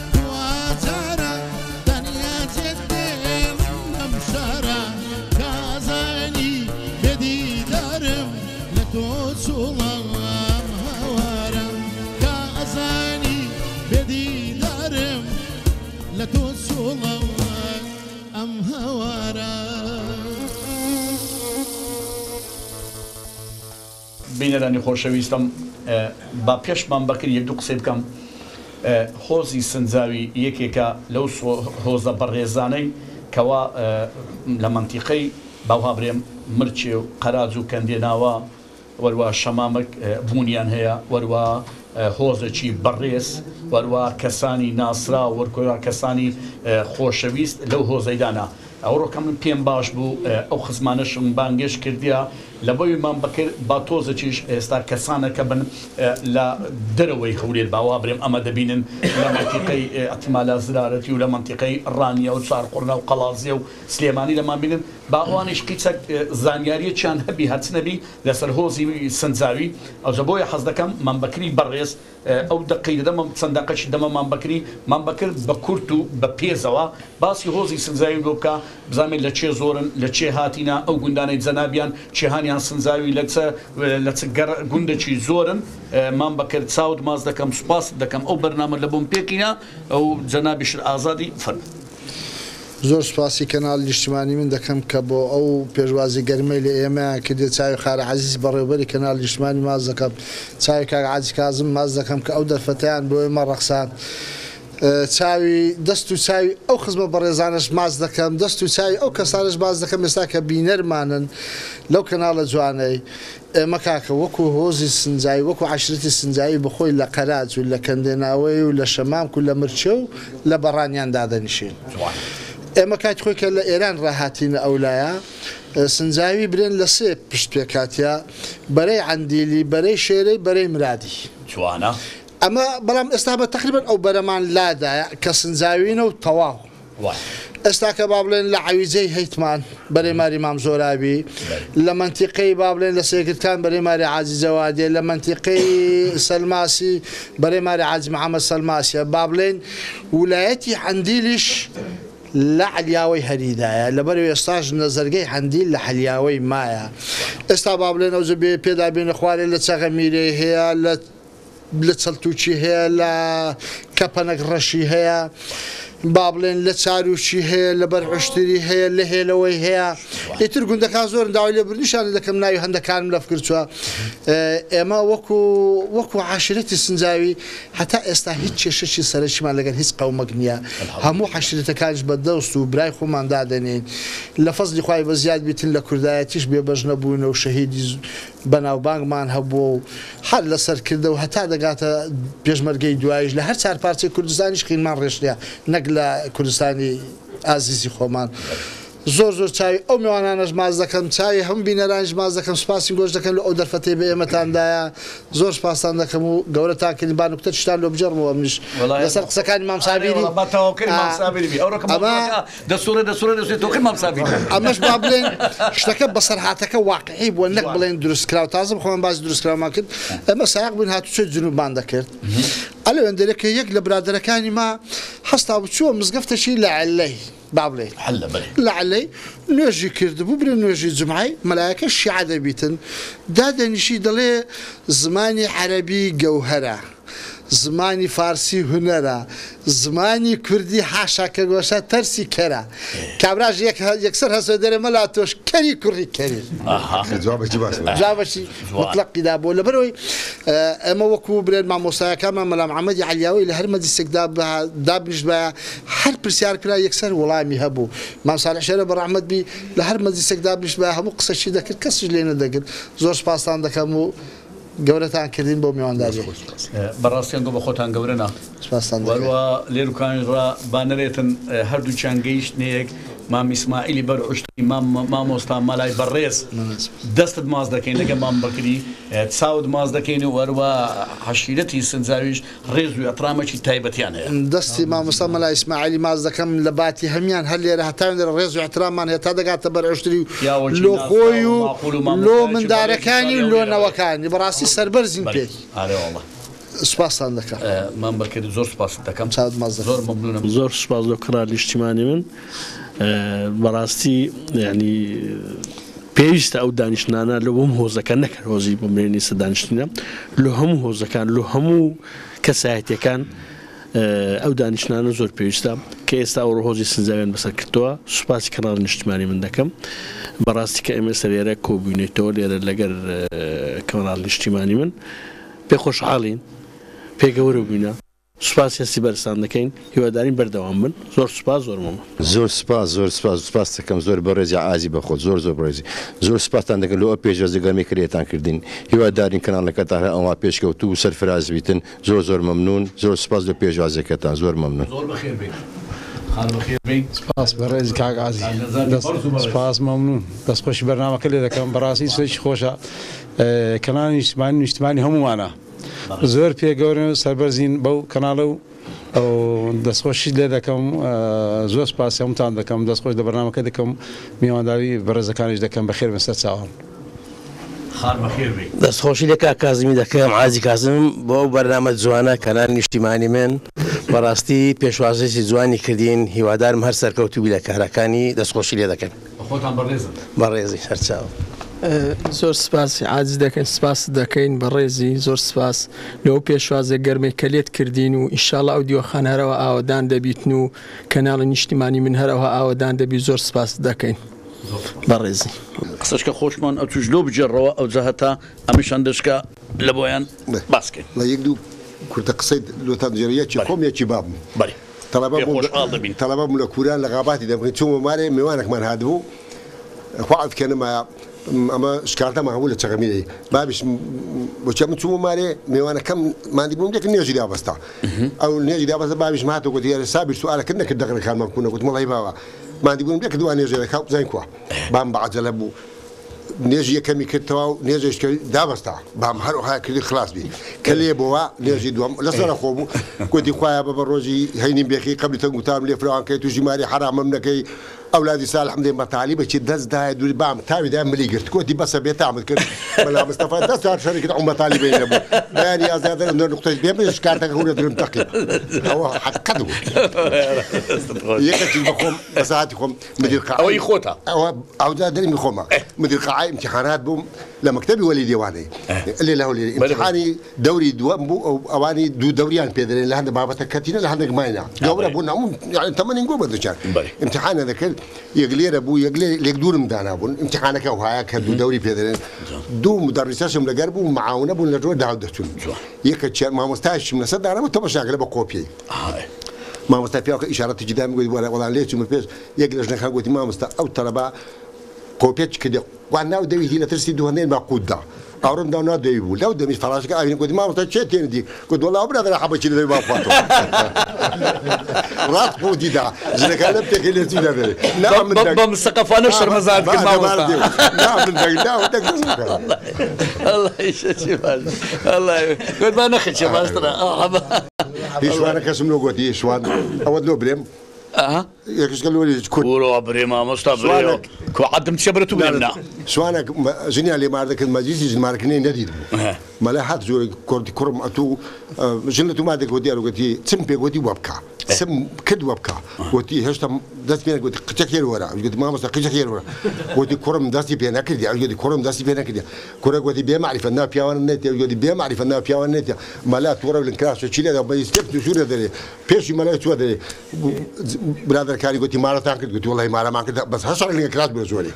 تەنیا جێت دێڵم لەم شارە کە ئازانی بێدیدارم لە تۆ چوڵەم هەوارە کە ئازانی بێدیدارم لە تۆ چوڵەم ئەم هەوارە بینەرانی خۆشەویستم با پێشمان بەکرد یەک دوو قسەی بکەم هۆزی سنجاوی یەکێکە لەو هۆزە بەڕێزانەی کەوا لە منتیقەی باوها برێم مرچێ و قەراج و کەندێناوە وەروە شەمامک بوونیان هەیە وەروە هۆزێکی بەڕێز وەروە کەسانی ناسرا وەرکۆوا کەسانی خۆشەویست لەو هۆزەیدانە ئەوڕۆکە من پێم باش بوو ئەو خزمانەشم بانگێش کردیا لە بۆیمان بکرد با تۆزەکیش ئێستا کەسانەکە بن لە دەرەوەی هەولێر باوا برێم ئەمە دەبینن لە منتیقەی ئەتیمالە زرارەتی و لە منتیقەی ڕانیە و چارقڕنا و قەڵازیە و سلێمانی لەمان بینن با ئەوانیش قیچەک زانیاریەکیان هەبی هەچنەبی لەسەر هۆزی سنجاوی ئەوجە بۆیە حەز دەکەم مامبەکری بەڕێز ئەو دقەی دەمە چەند دقەشی دەمە مامبەکرد بە کورت و بە پێزەوە باسی هۆزی سنجاوی بۆ بکە بزانین لە چێ زۆرن لە چێ هاتینە ئەو گوندانەی جەنابیان چێهانیان سنجاوی لە چ گوندێکی زۆرن مامبەکرد چاوت ماز دەکەم سوپاس دەکەم ئەو بەرنامە لە بۆم پێکینە ئەو جەنابیشر ئازادی فەرمێ زۆر سوپاسی کەناڵ نیشتیمانی من دەکەم کە بۆ ئەو پێشوازی گەرمەی لە ئێمە کە دێ چاوی خارە عەزیز بەڕێوەبەری کەناڵ نیشتیمانی ماز دەکەم چاوی کاک حاجی کازم ماز دەکەم کە ئەو دەرفەتەیان بۆ ئێمە ڕەخسان چاوی دەست و چاوی ئەو خزمە بەڕێزانش ماز دەکەم دەست و چاوی ئەو کەسانش باز دەکەم ئێستا کە بینەرمانن لەو کەناڵە جوانەی ئێمە کاکە وەکو هۆزی سنجاوی وەکو عەشرەتی سنجاوی بخۆی لە قەراج و لە کەندێناوەی و لە شەمامک و لە مرچێ و لە بەڕانیان دادەنیشین ئێمە کاتی خۆی کە لە ئێران ڕاهاتینە ئەولایە سنجاوی برێن لە سێ پشت پێکاتیا بەرەی عەندیلی بەرەی شێرەی بەرەی مرادی جوانە ئەمە بەڵام ئێستا بە تەقریبەن ئەو بەرەمان لادایە کە سنجاوینە و تەواو ئێستا کە با بڵێن لە عەویجەی هەیتمان بەرەی ماری مام زۆرابی لە منتیقەی با بڵێن لە سێگرتکان بەرەی ماری حاجی جەوادێ لە منتیقەی سەلماسی بەرەی ماری حاجی محەممەد سەلماسیە با بڵێن ویلایەتی عەندیلیش لە علیاوەی هەریدایە لەبەر ئێستاش نەزەرگەی هەندی لە حلیاوەی مایە ئێستا با بڵێن ئەو زەبێ پێدا بێنە خوارێ لە چەغەمیرێ هەیە لە چەلتوچی هەیە لە کەپەنەک ڕەشی هەیە با بڵێن لە چاروچی هەیە لە بەرعشتری هەیە لە هێلەوەی هەیە ئیتر گوندەکان زۆر داوای لێ بردیشان دەکەم ناوی هەندەکانم لە فکرچووە ئێمە وەکو عاشرەتی سنجاوی هەتا ئێستا هیچ کێشەی سەرشیمان لەگەن هیچ قەومەک نییە هەموو حاشرەتەکانش بە دەست و برای خۆمان دادەنێن لە فەزلی خوای بە زیاد بیتن لە کوردایەتیش بێبەش نەبوون و شەهیدی بەناوبانگمان هەبوو و هەر لەسەرکردە و هەتا دەگاتە پێشمەرگەی دوایش لە هەر چار پارچەی کوردستانیش خینمان ڕێشتە نەک لە کوردستانی ئازیزی خۆمان زۆر چاوی ئەو میوانانەش ماز دەکەم چاوی هەم بینەرانش ماز دەکەم سپاسی گۆش دەکەم لە ئەو دەرفەتەی بە ئێمەتاندایە زۆر سپاسان دەکەم و گەورە تاکردین با نوکتە شتان لۆ بجەڕمەوە منیش لەسەر قسەکانی مام سابیری ئەمەش با بڵێن شتەکە بەسەرهاتەکە واقعی بووە نەک بڵێن دروستکراوە تازە بخۆمان باز دروستکراومان کرد ئەمە سایق بووین هاتوچێت جنوبمان دەکرد ئەلەوێن دەرەکە یەک لە برادەرەکانی ما هەستا بچووە مزگەفتەشی لە عەلەی بابلي لعلي نوجي كردبو بلا نوجي جمعي ملايكة الشيعة دبيتن دادا نشي دلي زماني عربي جوهرة زماني فارسي هنرا زماني كردي حاشا كغوشا ترسي كرا كابراج يكسر هسه دره ملاتوش كري كري كري جوابشي مطلق كده ولا بروي اما وكو برين مع موسى كما ملام محمد علياوي لهرمدي استقداب داب نشبه هر برسيار كلا يكسر والله ميهبو ما صالح شرب رحمت بي لهرمدي استقداب نشبه مو قصه شي داك كسج لينا داك زور سباستان داكمو گەورەتان کردین بۆ میوانداری بەڕاستیان گۆ بە خۆتان گەورەنا وەروە لێرکانڕا بانەرێتن هەردووچیان گەیشتنەیەک مام ئیسماعیلی بەرعشتی مامۆستا مالای بەڕێز دەستت ماز دەکەین لەگە مام بەکری چاود ماز دەکەین و وەروە عەشیرەتی سنجاویش ڕێز و ئەترامێکی تایبەتیان هەیە دەستی مامۆستا مالای ئیسماعیلی ماز دەکەم لە باتی هەمیان هەر لێرە هەتاوێن ڕێز و ئەترامان هەیە تا دەگاتە بەرعشتری لۆ خۆی و لۆ مندارەکانی و لۆنەوەکانی بەڕاستی سەربەرزین پێ سپاسان دەکەم مام بەکری زۆر سپاس دەکەم زۆر مەمنونم زۆر سپاس بۆ کڕا نیشتیمانی من بەڕاستی یعنی پێویستە ئەو دانیشتانە لە بۆم هۆزەکە نەکرد هۆزی بۆ مرێنی سە دانیشتینە لە هەموو هۆزەکان لە هەموو کەسایەتیەکان ئەو دانیشتانە زۆر پێویستە کە ئێستا ئەو هۆزی سنجاویان بەسەر کردووە سوپاسی کەناڵ نیشتیمانی من دەکەم بەڕاستی کە ئێمە سەرێرە کۆبوونێتەوە لێرە لەگەر کەناڵ نیشتیمانی من پێ خۆشحاڵین پێگەورە بووینە سوپاس هەستی بەرزتان دەکەین هیوادارین بەردەوام بن زۆر سوپاس زۆر سپاس دەکەم زۆر بەڕێزی ئازی بەخۆت زۆر بەڕێزی زۆر سپاستان دەکەن لەوە پێشوازی گەرمی کردێتان کردین هیوادارین کەناڵەکە تا ئەوە پێشکەوتوو و سەرفراز بیتن زۆر مەمنون زۆر سپاس لە پێشوازەکەتان زۆر مەمنون سپاس بەڕێزی کاک ئازی سپاس مەمنون دەستخۆشی بەرنامەکە لێ دەکەم بەڕاستی سوێکی خۆشە کەناڵی نیشتیمانی هەمووانە زۆر پێگەورن سەربەرزین بەو کەناڵە و ئەو دەستخۆشی لێ دەکەم زۆر سپاسی هەمووتان دەکەم دەستخۆش لە بەرنامەکە دەکەم میوانداری بەڕێزەکانیش دەکەم بەخێر بەسەر چاوان دەستخۆشی لە کاک کازمی دەکەم عازی کازم بۆ بەرنامە جوانە کەناڵی نیشتیمانی من بەڕاستی پێشوازێکی جوانی کردین هیوادارم هەر سەرکەوتوبی لە کارەکانی دەستخۆشی لێ دەکەن بەڕێزی هەرچاو زۆر سپاسی عاجز دەکەین سپاس دەکەین بە ڕێزی زۆر سپاس لەو پێشوازە گەرمەی کە لێت کردین و ئینشاڵڵا ئەو دیوەخان هەرەوە ئاوەدان دەبیتن و کەناڵی نیشتیمانی من هەرەوە ئاوەدان دەبی زۆر سپاس دەکەین بە ڕێزی قسەشکە خۆشمان ئەو توش لۆ بجێڕەوە ئەو جەهەتا ئەمیشان دەشکە لە بۆیان باسکەین لە یەک دوو کورتە قسەی لۆتان جێریەکی خۆم یەکی بابم تەڵەبەم لە کوران لە غاباتی دەبڕین چوومە مارێ میوانێکمان هاتبوو خوا بکەنمایە ئەمە شکارتەمان هەبوو لە چەغەمیرەی بابیش بۆچە من چوومە مارێ میوانەکەم مادی بووم لێک نێژی دابەستا ئەو نێژی دابەستە بابیش هاتەوە گوتی یارە سابیر سوالەکرد نەکرد دەغەکانمان کوونە گوت مەڵی باوە مادی بووم لێک دووان نێژێ دەکاو بزانین کووە بام بەعەجەلە بوو نێژی یەکەمی کردەوە و نێژێش دابەستا بام هەروەها کردی خلاص بی کە لێ بۆوە نێژی دووەم لەسەرە خۆ بوو گوتی خوایە بە ڕۆژی هەینیم بێخی قبلی تەنگ وتام لێ فراوانکەی توژی ماری حرامەم نەکەی اولادي صالح مدي مطالبه شي دز داي دوري بام تاوي دا ملي قلت كنت بس بيت اعمل كده ولا مصطفى دز صار شركه ام مطالبين ابو يعني يا زاد نقطه بيم ايش كارتك هو درم تقي هو حقدو يكتب بخم مساعدكم مدير قاعه او يخوتها او زاد دري مخومه مدير قاعه امتحانات بوم لمكتبي ولي ديواني اللي له امتحاني دوري اواني دوريان بيدرين لهند بابتك كاتينا لهند ماينا دوري ابونا يعني 8 نقول بدو امتحان هذا كل يقلي ابو يقلي يقدر مدانا ابو امتحانك او هاك دوري بيدرين دو مدرساتهم لقربوا معاونه ابو نجو داو دتون يكتش ما مستاش من صدق انا متمشاكل بكوبي ما مستفيا اشارات قدام يقول والله ليش من فيش يقلش نخا قلت ما مست او طلبه كوبيتش كده وانا ودوي هنا ترسي دوهنين ما قودا أورم داونا ديبول لو دمش فلاش كأي قلت ما مستشيتين دي قلت والله أبدا أنا حبيت اللي ما فاتو رات بودي دا زين كلمت كل شيء ده نعم من ضم الثقافة نشر مزاد كل ما وصل نعم من ده ودك الله يشفي الله قلت ما نخش يا ماستر ايش وانا كاسم لو قلت ايش وانا اود لو بريم ياكش قالوا لي كل ولو بريما مستبريو كو عدم تشبرتو بلمنا سوانا جنيا اللي مارك المجلس ماركنين نديد ما لا حد زور كورتي كرم اتو جنتو ما دك ودي قلتي تسمبي ودي وبكا سم كد وبكا ودي هشتم داس بينا قلت قتكير ورا قلت ما مست قتكير ورا ودي كرم داسي بينا كدي قلت كرم داسي بينا كدي كره قلت بي معرفه نا بيوان نت قلت بي معرفه نا بيوان نت ما لا تورا الكراش تشيل هذا بيستفت شو ده بيش ما لا شو ده برادر كاري قلت ما لا قلت والله ما ما كده بس حصل لي كراش بزولي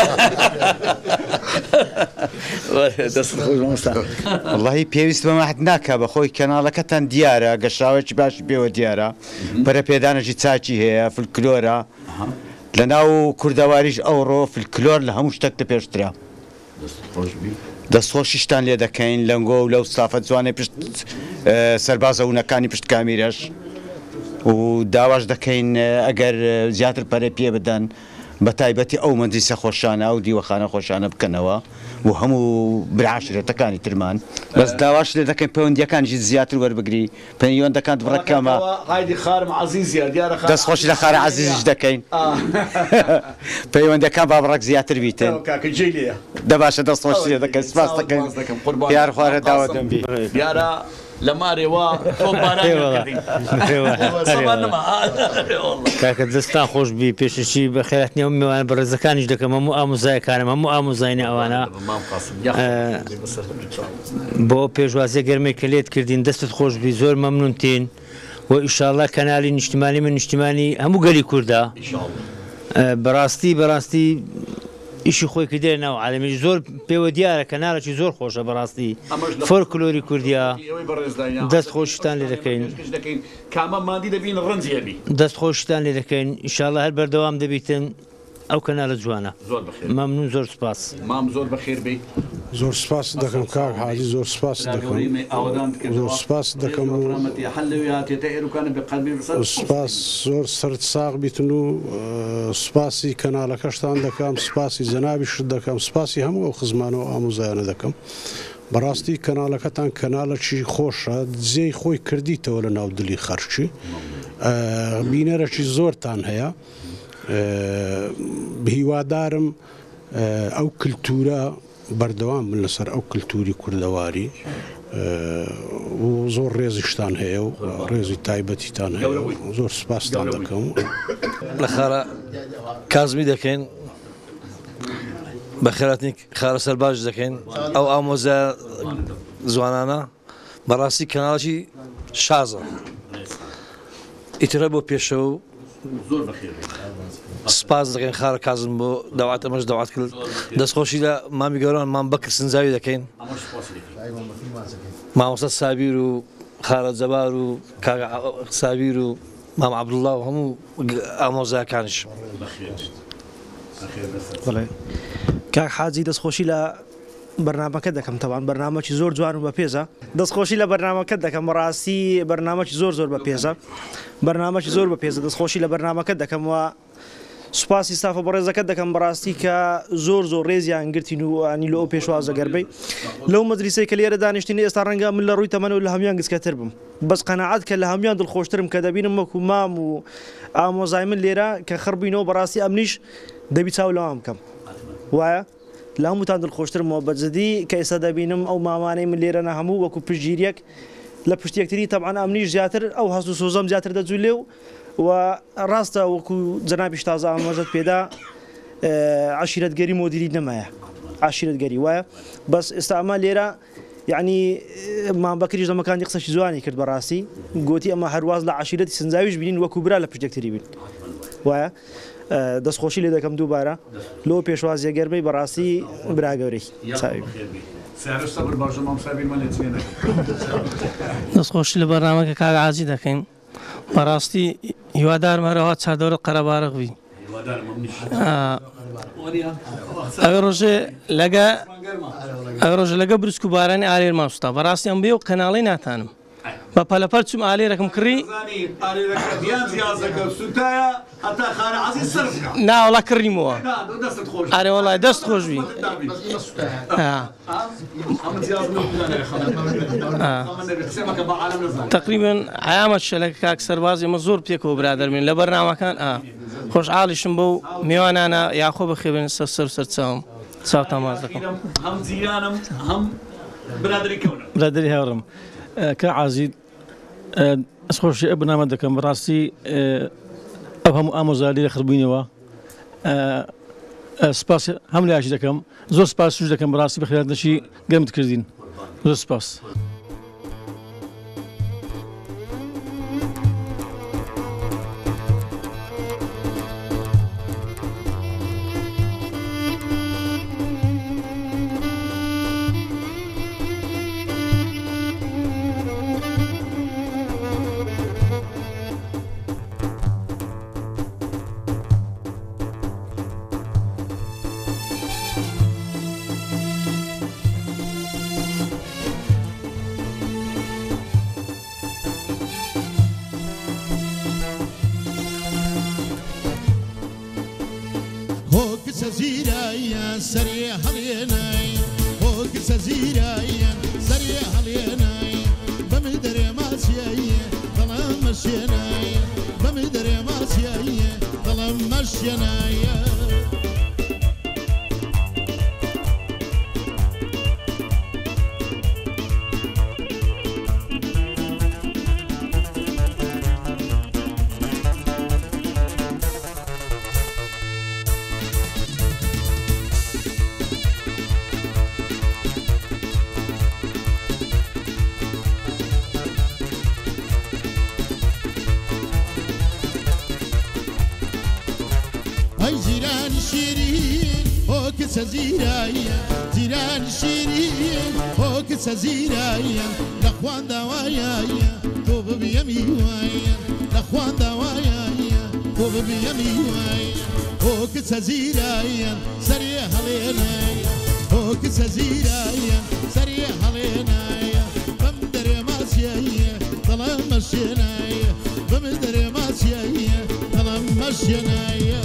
والله پێویست بەمە حت ناکا بەخۆی کەناڵەکەتان دیارە گەشتراوێکی باش پێوە دیارە بەرە پێدانەژی چاچی هەیە فلکلۆرە لە ناو کوردەواریش ئەوڕۆ فلکلۆر لە هەموو شتێکتە پێشترا دەستخۆشیشتان لێ دەکەین لەنگۆ و لەو سافە جوانێ پشت سەربازە هونەکانی پشت کامیرەش و داواش دەکەین ئەگەر زیاتر پەرە پێ بدەن بە تایبەتی ئەو مەجلیسە خۆشانە و دیوەخانە خۆشانە بکەنەوە و هەموو برعاشرەتەکانی ترمان بەس داواش لێ دەکەین پەیوەندیەکانیشی زیاتر وەربگری پەیوەندەکان بڕەکەمە هایدی خارم عزیزیە دیارە دەستخۆشی لە خارە عزیزیش دەکەین پەیوەندەکان با بڕەک زیاتر بیتن دەباشە دەستخۆشی لێ دەکەین سپاس دەکەین یار خوارە داوە دەمبی دیارە لە مارێوە کاکە دەستان خۆش بی پێششی بە خێراتنیەوە میوانە بە ڕێزەکانیش دەکەم هەموو ئامۆزایەکانم هەموو ئامۆزاینە ئەوانە بۆ پێشوازیە گەرمەی کە لێت کردین دەستت خۆش بی زۆر مەمنونتین و ئیشاڵڵا کەنالی نیشتیمانی من نیشتیمانی هەموو گەلی کووردا بەڕاستی ئیشی خۆی کردێ ناو عالەمی زۆر پێوە دیارە کەناڵێکی زۆر خۆشە بەڕاستی فۆلکلۆری کوردیا دەست خۆشتان لێ دەکەین دەست خۆشتان لێ دەکەین ئیشاڵڵا هەر بەردەوام دەبیتن ئەو کەناڵە جوانە مەمنون زۆر سپاس مام زۆر بەخێر بێ زۆر سپاس دەکەم کاک حاجی زۆر سپاس دەکەم زۆر سپاس دەکەم سپاس زۆر سرد ساغ بیتن و سپاسی کەناڵەکەشتان دەکەم سپاسی جەنابیشت دەکەم سپاسی هەموو ئەو خزمانە و ئامۆزایانە دەکەم بەڕاستی کەناڵەکەتان کەناڵێکی خۆشە جێی خۆی کردیتەوە لە ناو دلی خەرچی بینەرەکی زۆرتان هەیە هیوادارم ئەو کللتورە بەردەوام من لەسەر ئەو کللتوری کوردەواری و زۆر ڕێزیشتان هەیە و ڕێزی تایبەتیتان هەیە زۆر سپاستان دەکەم لە خارە کازمی دەکەین بە خێراتنی خارە سەرباش دەکەین ئەو ئامۆزە جوانانە بەڕاستی کەناڵی شازە ئیترە بۆ پێشەوە سپاس دەکەین خارە کازم بۆ داوات ئەمەش داوات کرد دەستخۆشی لە مامی گەوران مام بەکر سنجاوی دەکەین مامۆستا سابیر و خارە جەبار و کاکە سابیر و مام عەبدوڵڵا و هەموو ئامۆزایەکانیش کاک حاجی دەستخۆشی لە بەرنامەکە دەکەم تەوان بەرنامەی زۆر جوان و بە پێزە دەستخۆشی لە بەرنامەکە دەکەم بەڕاستی بەرنامەی زۆر بە پێزە بەرنامەی زۆر بە پێزە دەستخۆشی لە بەرنامەکە دەکەم و سوپاسی ستافە بەڕێزەکە دەکەم بەڕاستی کە زۆر ڕێزیان گرتین و ئەنی لە ئەو پێشوازە گەربەی لەو مەجلیسەی کە لێرە دانیشتین ئێستا ڕەنگە من لە ڕووی تەمەنەوە لە هەمویان گسکەتر بم بەس قەناعەت کە لە هەمویان دڵخۆشترم کە دەبینم وەکو مام و ئامۆزای من لێرە کە خڕبووینەوە بەڕاستی ئەمنیش دەبی چاو لەوام بکەم وایە لە هەمووتان دڵخۆشترمەوە بەجددی کە ئێستا دەبینم ئەو مامانەی من لێرە هەموو وەکو پشتگیریەک لە پشتێکتری تەبعاً ئەمنیش زیاتر ئەو هەست و سۆزەم زیاتر دەجوو لێو و ڕاستە وەکو جەنابیش تازە ئامۆژەت پێدا عشیرەتگەری مۆدیری نەمایە عشیرەتگەری وایە بەس ئێستا ئەمە لێرە یعنی مامبەکریش دەمەکانی قسەشی جوانی کرد بەڕاستی گوتی ئەمە هەرواز لە عشیرەتی سنجاویش بینین وەکو برا لە پشتێکتری بین وایە دەستخۆشی لێ دەکەم دووبارە لۆ پێشوازیە گەرمەی بەڕاستی برا گەورەی دەستخۆشی لە بەرنامەکە کاک عازی دەکەین بەڕاستی هیوادارمەرەوە چاردەورە قەرەبارەغوی ئەگە ڕۆژە لەگە بروسک و بارانی ئالێر ماسووتا بەڕاستی ئەم بێ و کەناڵی ناتانم بە پەلەپەر چوم ئالێرەکەم کڕی ناوەڵا کڕیمەوە ئارێ وەڵای دەست خۆشبی تقریبن عیامە شەلەکە کاک سەربازی ئەمە زۆر پێکەوە برادەرمین لە بەرنامەکان خۆشحاڵیشم بەو میوانانە یاخۆ بەخێبن سەر سەرچاوم چاوتان ماز دەکەم هەم جیرانم هەم برادری کەونم برادری هاوڕم کە عازیز ئەسخۆشی ئە بنامە دەکەم بەڕاستی ئەو هەموو ئامۆزاری لە خڕبووینەوە سپاس هەم لایشی دەکەم زۆر سپاس سوش دەکەم بەڕاستی بە خێراتنەشی گەرمت کردین زۆر سپاس زیرایان سری هلیانای او کس زیرایان سری هلیانای بمی دری ماسیای دلم مشینای بمی دری ماسیای دلم مشینای زیران شیرین او کس زیرایا لخوان دوایا تو ببیمی وایا لخوان دوایا تو ببیمی وایا او کس زیرایا سری هلینای او کس زیرایا سری هلینای بم در ماسیای طلع مشینای بم در ماسیای طلع مشینای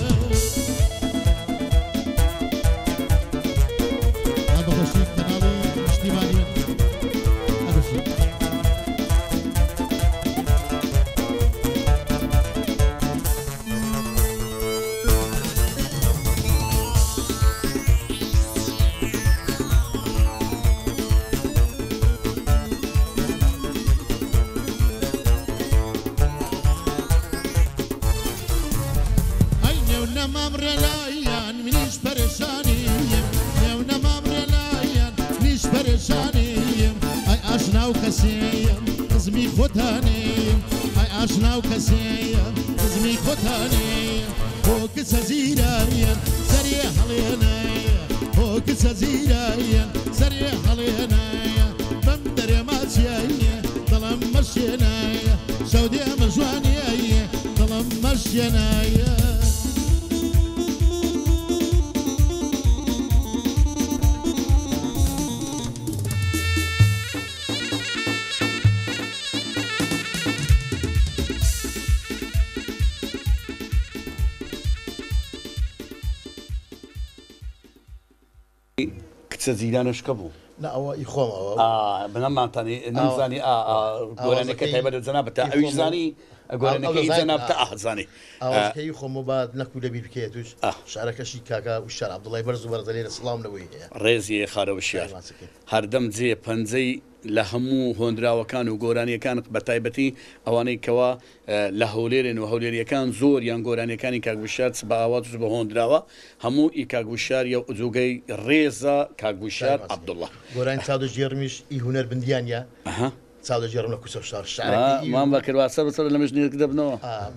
کچە زیرانشکە بوو ناوە خۆم بنەمانتانی نمزانی گۆرانەکە تایبەت جەناب بە تا ئەویش زانی گۆرانەکەی جەناب تا ئاحزانی ئەوەکەی خۆم بعد نەکو لەبیر بکەیت توش شارەکەشی کاکا و شار عەبدوڵڵای بەرز و بەرزە لێرە سڵامنەوەی هەیە ڕێزی خارەوە شیار هەردەم جێ پەنجەی لە هەموو هۆندراوەکان و گۆرانیەکان بە تایبەتی ئەوانەی کەوا لە هەولێرن و هەولێریەکان زۆر یان گۆرانەکانی کاگوشار بە ئاوات بە هۆندراوە هەموو ئی کاگوشار یا جوگەی ڕێزە کاگوشار عەبدوڵڵا گۆرانی چاودە ژێرمیش ئی هونەر بندیانە چاودە ژێرم لە کوچە شار مان بەکردواسە بەسەر لە مژنێک دەبنەوە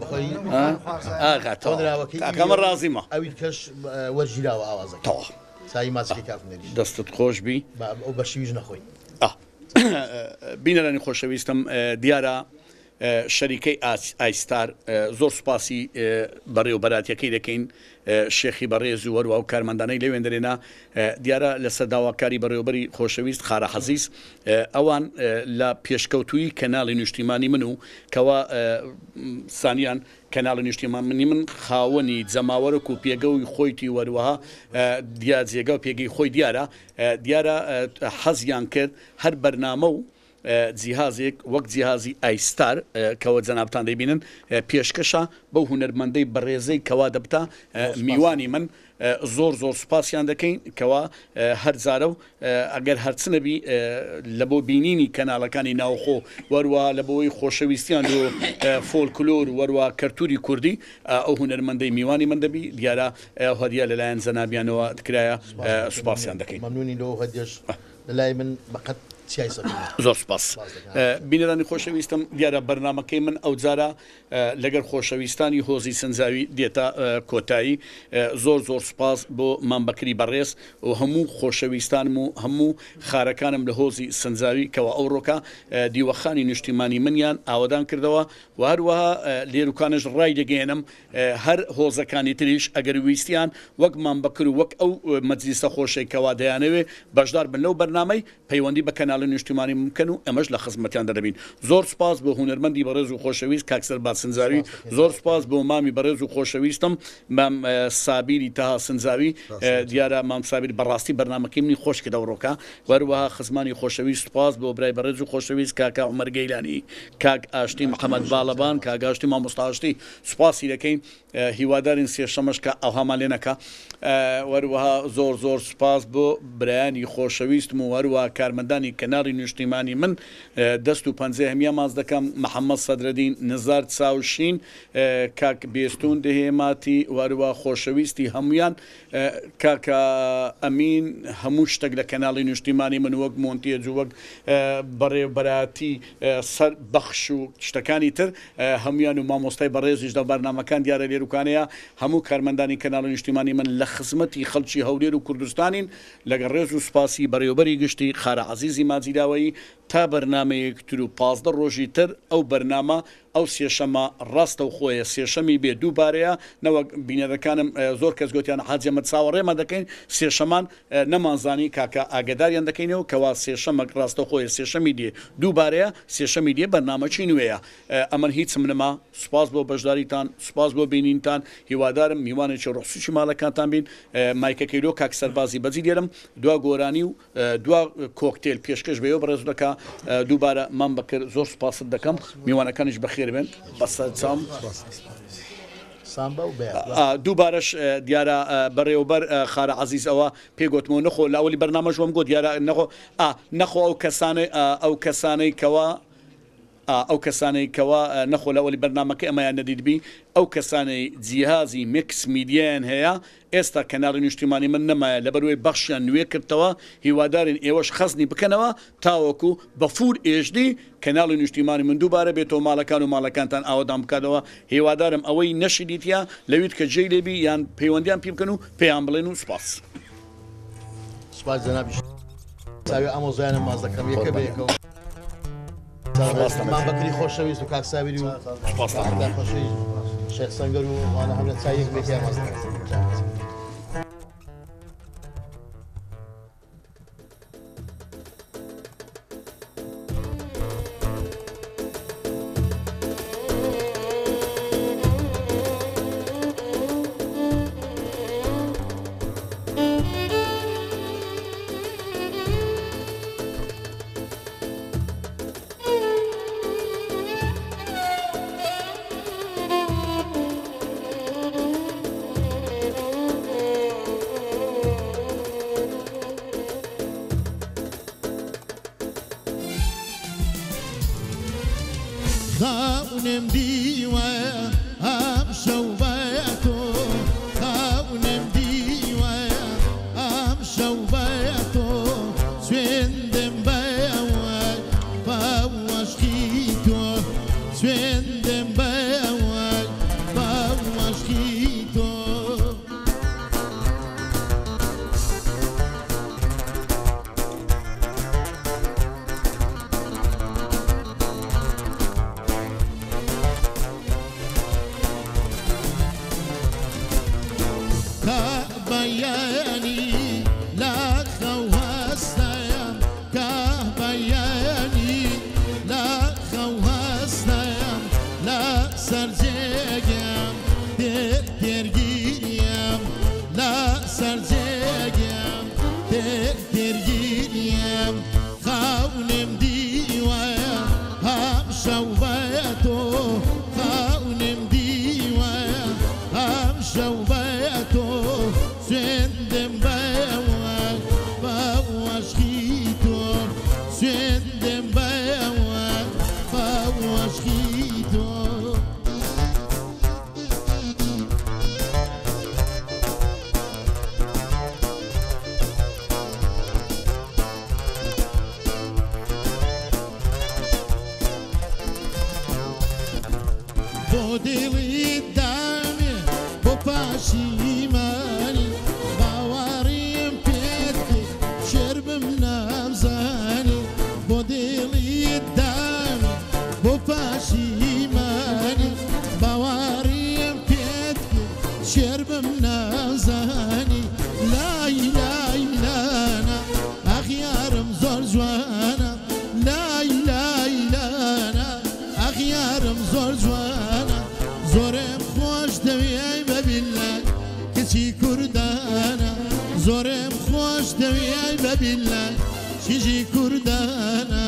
ئەکەمە ڕازیمە ئەوی کەش وەرژیراوە ئاوازەکە سایی ماچکی کافنەریش دەستت خۆش بی ئەو بەشیویش نەخۆی بینەرانی خۆشەویستم دیارە شەریکەی ئایستار زۆر سوپاسی بەڕێوەبەراتیەکەی دەکەین شێخی بەڕێز و وەروە و کارمەندانەی لەوێن دەرێنا دیارە لە سەرداواکاری بەڕێوەبەری خۆشەویست خارە حەزیز ئەوان لە پێشکەوتووی کەناڵی نیشتیمانی من و کەوا سانیان کەناڵی نیشتیمانی من خاوەنی جەماوەرەک و پێگەوی خۆیتی وەروەها جێگە و پێگەی خۆی دیارە حەزیان کرد هەر بەرنامە و جیهازێک وەک جیهازی ئایستار کەوە جەنابتان دەبینن پێشکەشە بەو هونەرمەندەی بەڕێزەی کەوا دەبتا میوانی من زۆر سوپاسیان دەکەین کەوا هەرجارە و ئەگەر هەرچنەبی لە بۆ بینینی کەناڵەکانی ناوخۆ وەروە لە بۆی خۆشەویستیان و فۆلکلۆر وەروە کەرتوری کوردی ئەو هونەرمەندەی میوانی من دەبی دیارە هەدیە لەلایەن زەنابیانەوە تکرایە سوپاسیان دەکەین مەمنونی لەوە هەدیەش لەلای من بەقەت زۆر سپاس بینەرانی خۆشەویستم دیارە بەرنامەکەی من ئەو جارە لەگەر خۆشەویستانی هۆزی سنجاوی دێتە کۆتایی زۆر سپاس بۆ مامبەکری بەڕێز و هەموو خۆشەویستانم و هەموو خارەکانم لە هۆزی سنجاوی کەەوە ئەو ڕۆکە دیوەخانی نیشتیمانی منیان ئاوادان کردەوە و هەروەها لێروکانش ڕای دەگەێنم هەر هۆزەکانی تریش ئەگەر ویستیان وەک مامبەکر و وەک ئەو مەجلیسە خۆشەی کەوا دەیانەوێ بەشدار بن لەو بەرنامەی پەیوەندی بە کەناڵی نیشتیمانی ممکن و ئەمەش لە خزمەتیان دەبین زۆر سپاس بۆ هونەرمەندی بەڕێز و خۆشەویست کاکسەر باسنجاوی زۆر سپاس بۆ مامی بەڕێز و خۆشەویستم مام سابیری تاها سنجاوی دیارە مام سابیر بەڕاستی بەرنامەکەی منی خۆش کردە ڕۆکە وەروەها خزمانی خۆشەویست سپاس بۆ برای بەڕێز و خۆشەویست کاکا عومەر گەیلانی کاک ئاشتی محەممەد باڵەبان کاگاشتی مامۆستاشتی سوپاسی دەکەین هیوادارین سێشەمەش کە ئەوهامان لێ نەکە وەروەها زۆر سپاس بۆ برایانی خۆشەویستم و وەروە کارمەندانی کەناڵی نیشتیمانی من دەست و پەنجە هەمیە ماز دەکەم محەممەد سەدرەدین نزار چاوشین کاک بێستون دەهێماتی وەروە خۆشەویستی هەمویان کاکە ئەمین هەموو شتێک لە کەناڵی نیشتیمانی من وەک مۆنتێج و وەک بەڕێوەبەراتی سەر بەخش و شتەکانی تر هەمویان و مامۆستای بەڕێزیش دە بەرنامەکان دیارە لێروکانەیە هەموو کارمەندانی کەناڵی نیشتیمانی من لە خزمەتی خەڵکی هەولێر و کوردستانین لەگەڵ ڕێز و سپاسی بەڕێوەبەری گشتی خارە عەزیزی ماجیراوەیی تا بەرنامەیەکتر و 15 ڕۆژی تر ئەو بەرنامە ئەو سێشەمە ڕاستە و خۆیە سێشەمی بێ دووبارەیە نەوەک بینەرەکانم زۆر کەس گوتیان حاجەمە چاوەڕێمە دەکەین سێشەمان نەمانزانی کاکە ئاگداریان دەکەینەوە کەوا سێشەمە ڕاستە خۆیە سێشەمی دێ دووبارەیە سێشەمی دێ بەرنامەچی نوێیە ئەمە هیچم نەما سوپاس بۆ بەشداریتان سوپاس بۆ بینینتان هیوادارم میوانێکی ڕۆخسوشی ماڵەکانتان بین مایکەکەیرۆ کاک سەربازی بەجی دێرم دوا گۆرانی و دوا کۆکتێل پێشکەش بێەوە بەڕێز دەکا دووبارە مان بەکرد زۆر سوپاست دەکەم میوانەکانیش بەخێر بن بەسەر چام دووبارەش دیارە بەڕێوەبەر خارە عەزیز ئەوە پێگوتمەوە نەخۆ لاوەلی بەرنامەژوەم گوت دیارە نەخۆ ئەو کەسانەی کەوا ئەو کەسانەی کەوا نەخۆ لەوەلی بەرنامەکە ئەمەیان نەدیدبی ئەو کەسانەی جیهازی میکس میدیایان هەیە ئێستا کەناڵی نیشتیمانی من نەمایە لەبەروەی بەخشیان نوێ کردەوە هیوادارین ئێوەش خەزنی بکەنەوە تاوەکو بە فور ئێژدی کەناڵی نیشتیمانی من دووبارە بێتەوە ماڵەکان و ماڵەکانتان ئاوادان بکاتەوە هیوادارم ئەوەی نەشیدیتە لەویت کە جێی لێبی یان پەیوەندیان پێ بکەن و پێیان بڵێن و سپاس چاوی ئامۆزایانم ماز دەکەم یەکە بەیەکەوە مامبەکری خۆشەویست و کاک ساویری و خۆشەویست شێخ سەنگەر و وانە هەم لە چایەک بێتیان ماز دەکەم خاونم دیوایە ئەم شەو بایە تۆ خاونم دیوایە ئەم شەو بایە تۆ سوێندم بایەوە باوەشکی تۆ سوێندم بایەوە باوەشکی تۆ كهبياني لا خوهستيم كهبياني لا خوهستيم لا سرجيم ترجيم لا سرجيم ترجيم خاونم ديويا هم شوبيتو خاونم ديويا هم شوبيتو سوێندم بایەوە باوەشکی تۆ سوێندم بایەوە باوەشکی تۆ بۆ دڵی دامێ بۆ پاشیمانی باوەڕیم پێت کرد شێر بم نامزانی بۆ دڵی دامێ بۆ پاشیمانی باوەڕیم پێت کرد شێر بم نامزانی لای لای لانە ئەخیارم زۆر جوانە لای لای لانە ئەخیارم زۆر جوانە زۆرم خۆش دەوێی بەبیلای کچی کوردانە زۆرم خۆش دەوێی بەبیلای کچی کوردانە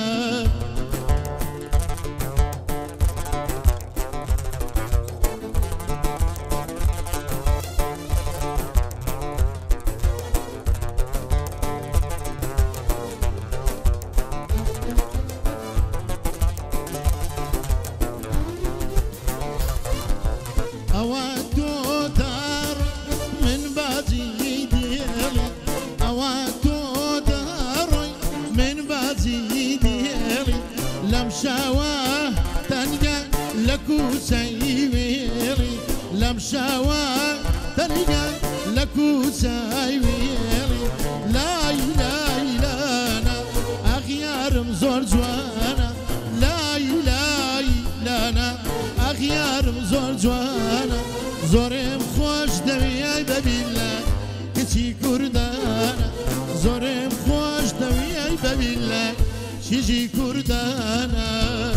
ئەوە تۆ دار من بازی دێڵی ئەوە تۆ داڕۆی من بازی دێڵی لەم شاوە تەنگە لە کوچەی وێڵی لەم شاوە تەنگە لە کوچەی وێڵی لای لای لانە ئەخیارم زۆر جوانە لای لای لانە ئەخیارم زۆر جوانە زۆرم خۆش دەوێی بەبیلای کچی کوردانە زۆرم خۆش دەوێی بەبیلای کچی کوردانە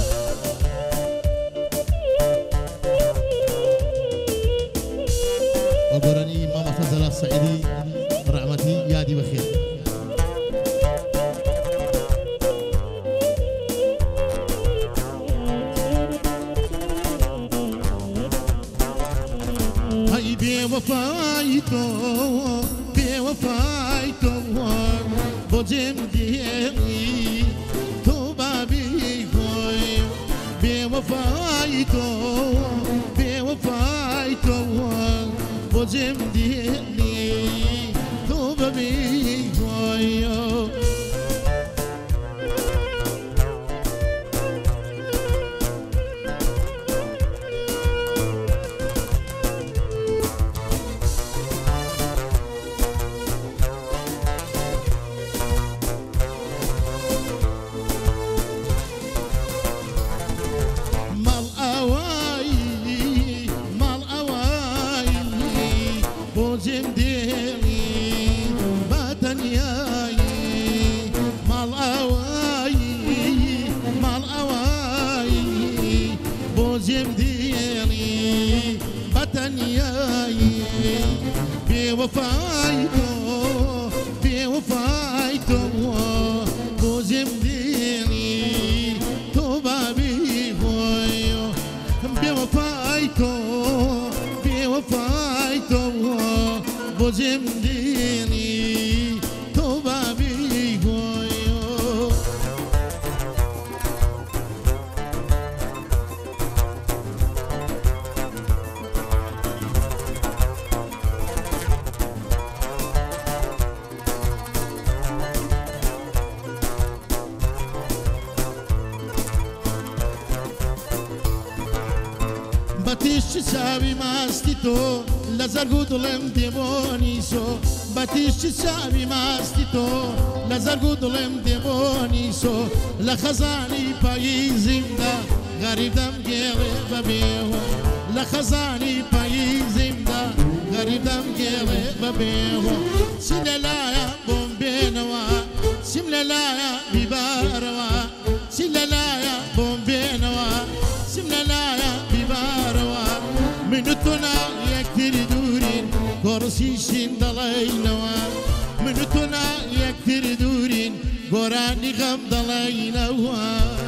وەگۆرانی مامە فەزەلا سەعیدی ڕەحمەتی یادی بەخێر بێوەفای تۆ بێوەفای تۆ بۆ جێم دێڵی تۆ بابی خۆی بێوەفای تۆ بێوەفای تۆ بۆ جێم دێڵی تۆ بەبی خۆی بێوەفای تۆ بێوەفای تۆ بۆ جێم دێڵی تۆ بابی خۆی بێوەفای تۆ بێوەفای تۆ بۆ جێم دێڵی تۆ بابی خۆی چاوی ماستی تۆ لە زەرگ و دڵێم دێبۆنیسۆ بەتیشتی چاوی ماستی تۆ لە زەرگ و دڵێم دێبۆنیسۆ لە خەزانی پاییزیمدا غەریبدەم گێڵێ بەبێوە لە خەزانی پاییزیمدا غەریبدەم گێڵێ بەبێوە چی لەلایە بۆم بێنەوە چیم لەلایە بیبارەوە چی لەلایە بۆم بێنەوە چیم لەلایە بیبارەوە من و تۆنا یەکتری دوورین گۆڕسیشین دەڵێینەوە من و تۆنا یەکتری دوورین گۆرانی غەم دەڵێینەوە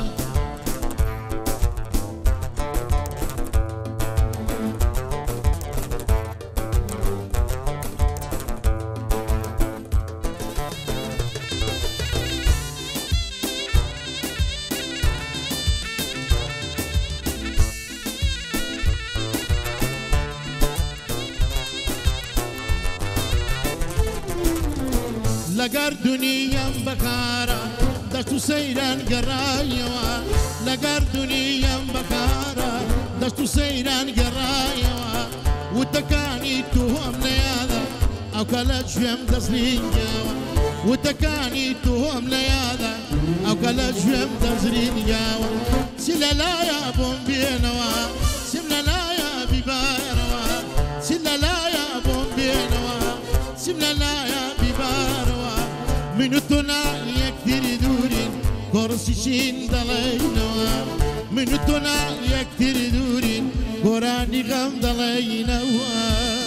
لەگەر دنیام بەکارە دەست و سەیران گەڕایەوە لەگەر دنیام بەکارە دەست و سەیران گەڕایەوە وتەکانی تو هەم لەیادە ئەو کە لە گوێم دەسترینیاوە وتەکانی تو هەم لەیادە ئەو کە لە گوێم دەزرینیاوە چی لەلایە بۆم بێنەوە چیم لەلایە بیبارەوە چی لەلایە بۆم بێنەوە چیم لەلایە بیبارەوە من و تۆنا یەکتری دوورین گۆڕسیشین دەڵێینەوە من و تۆنا یەکتری دوورین گۆرانی غەم دەڵێینەوە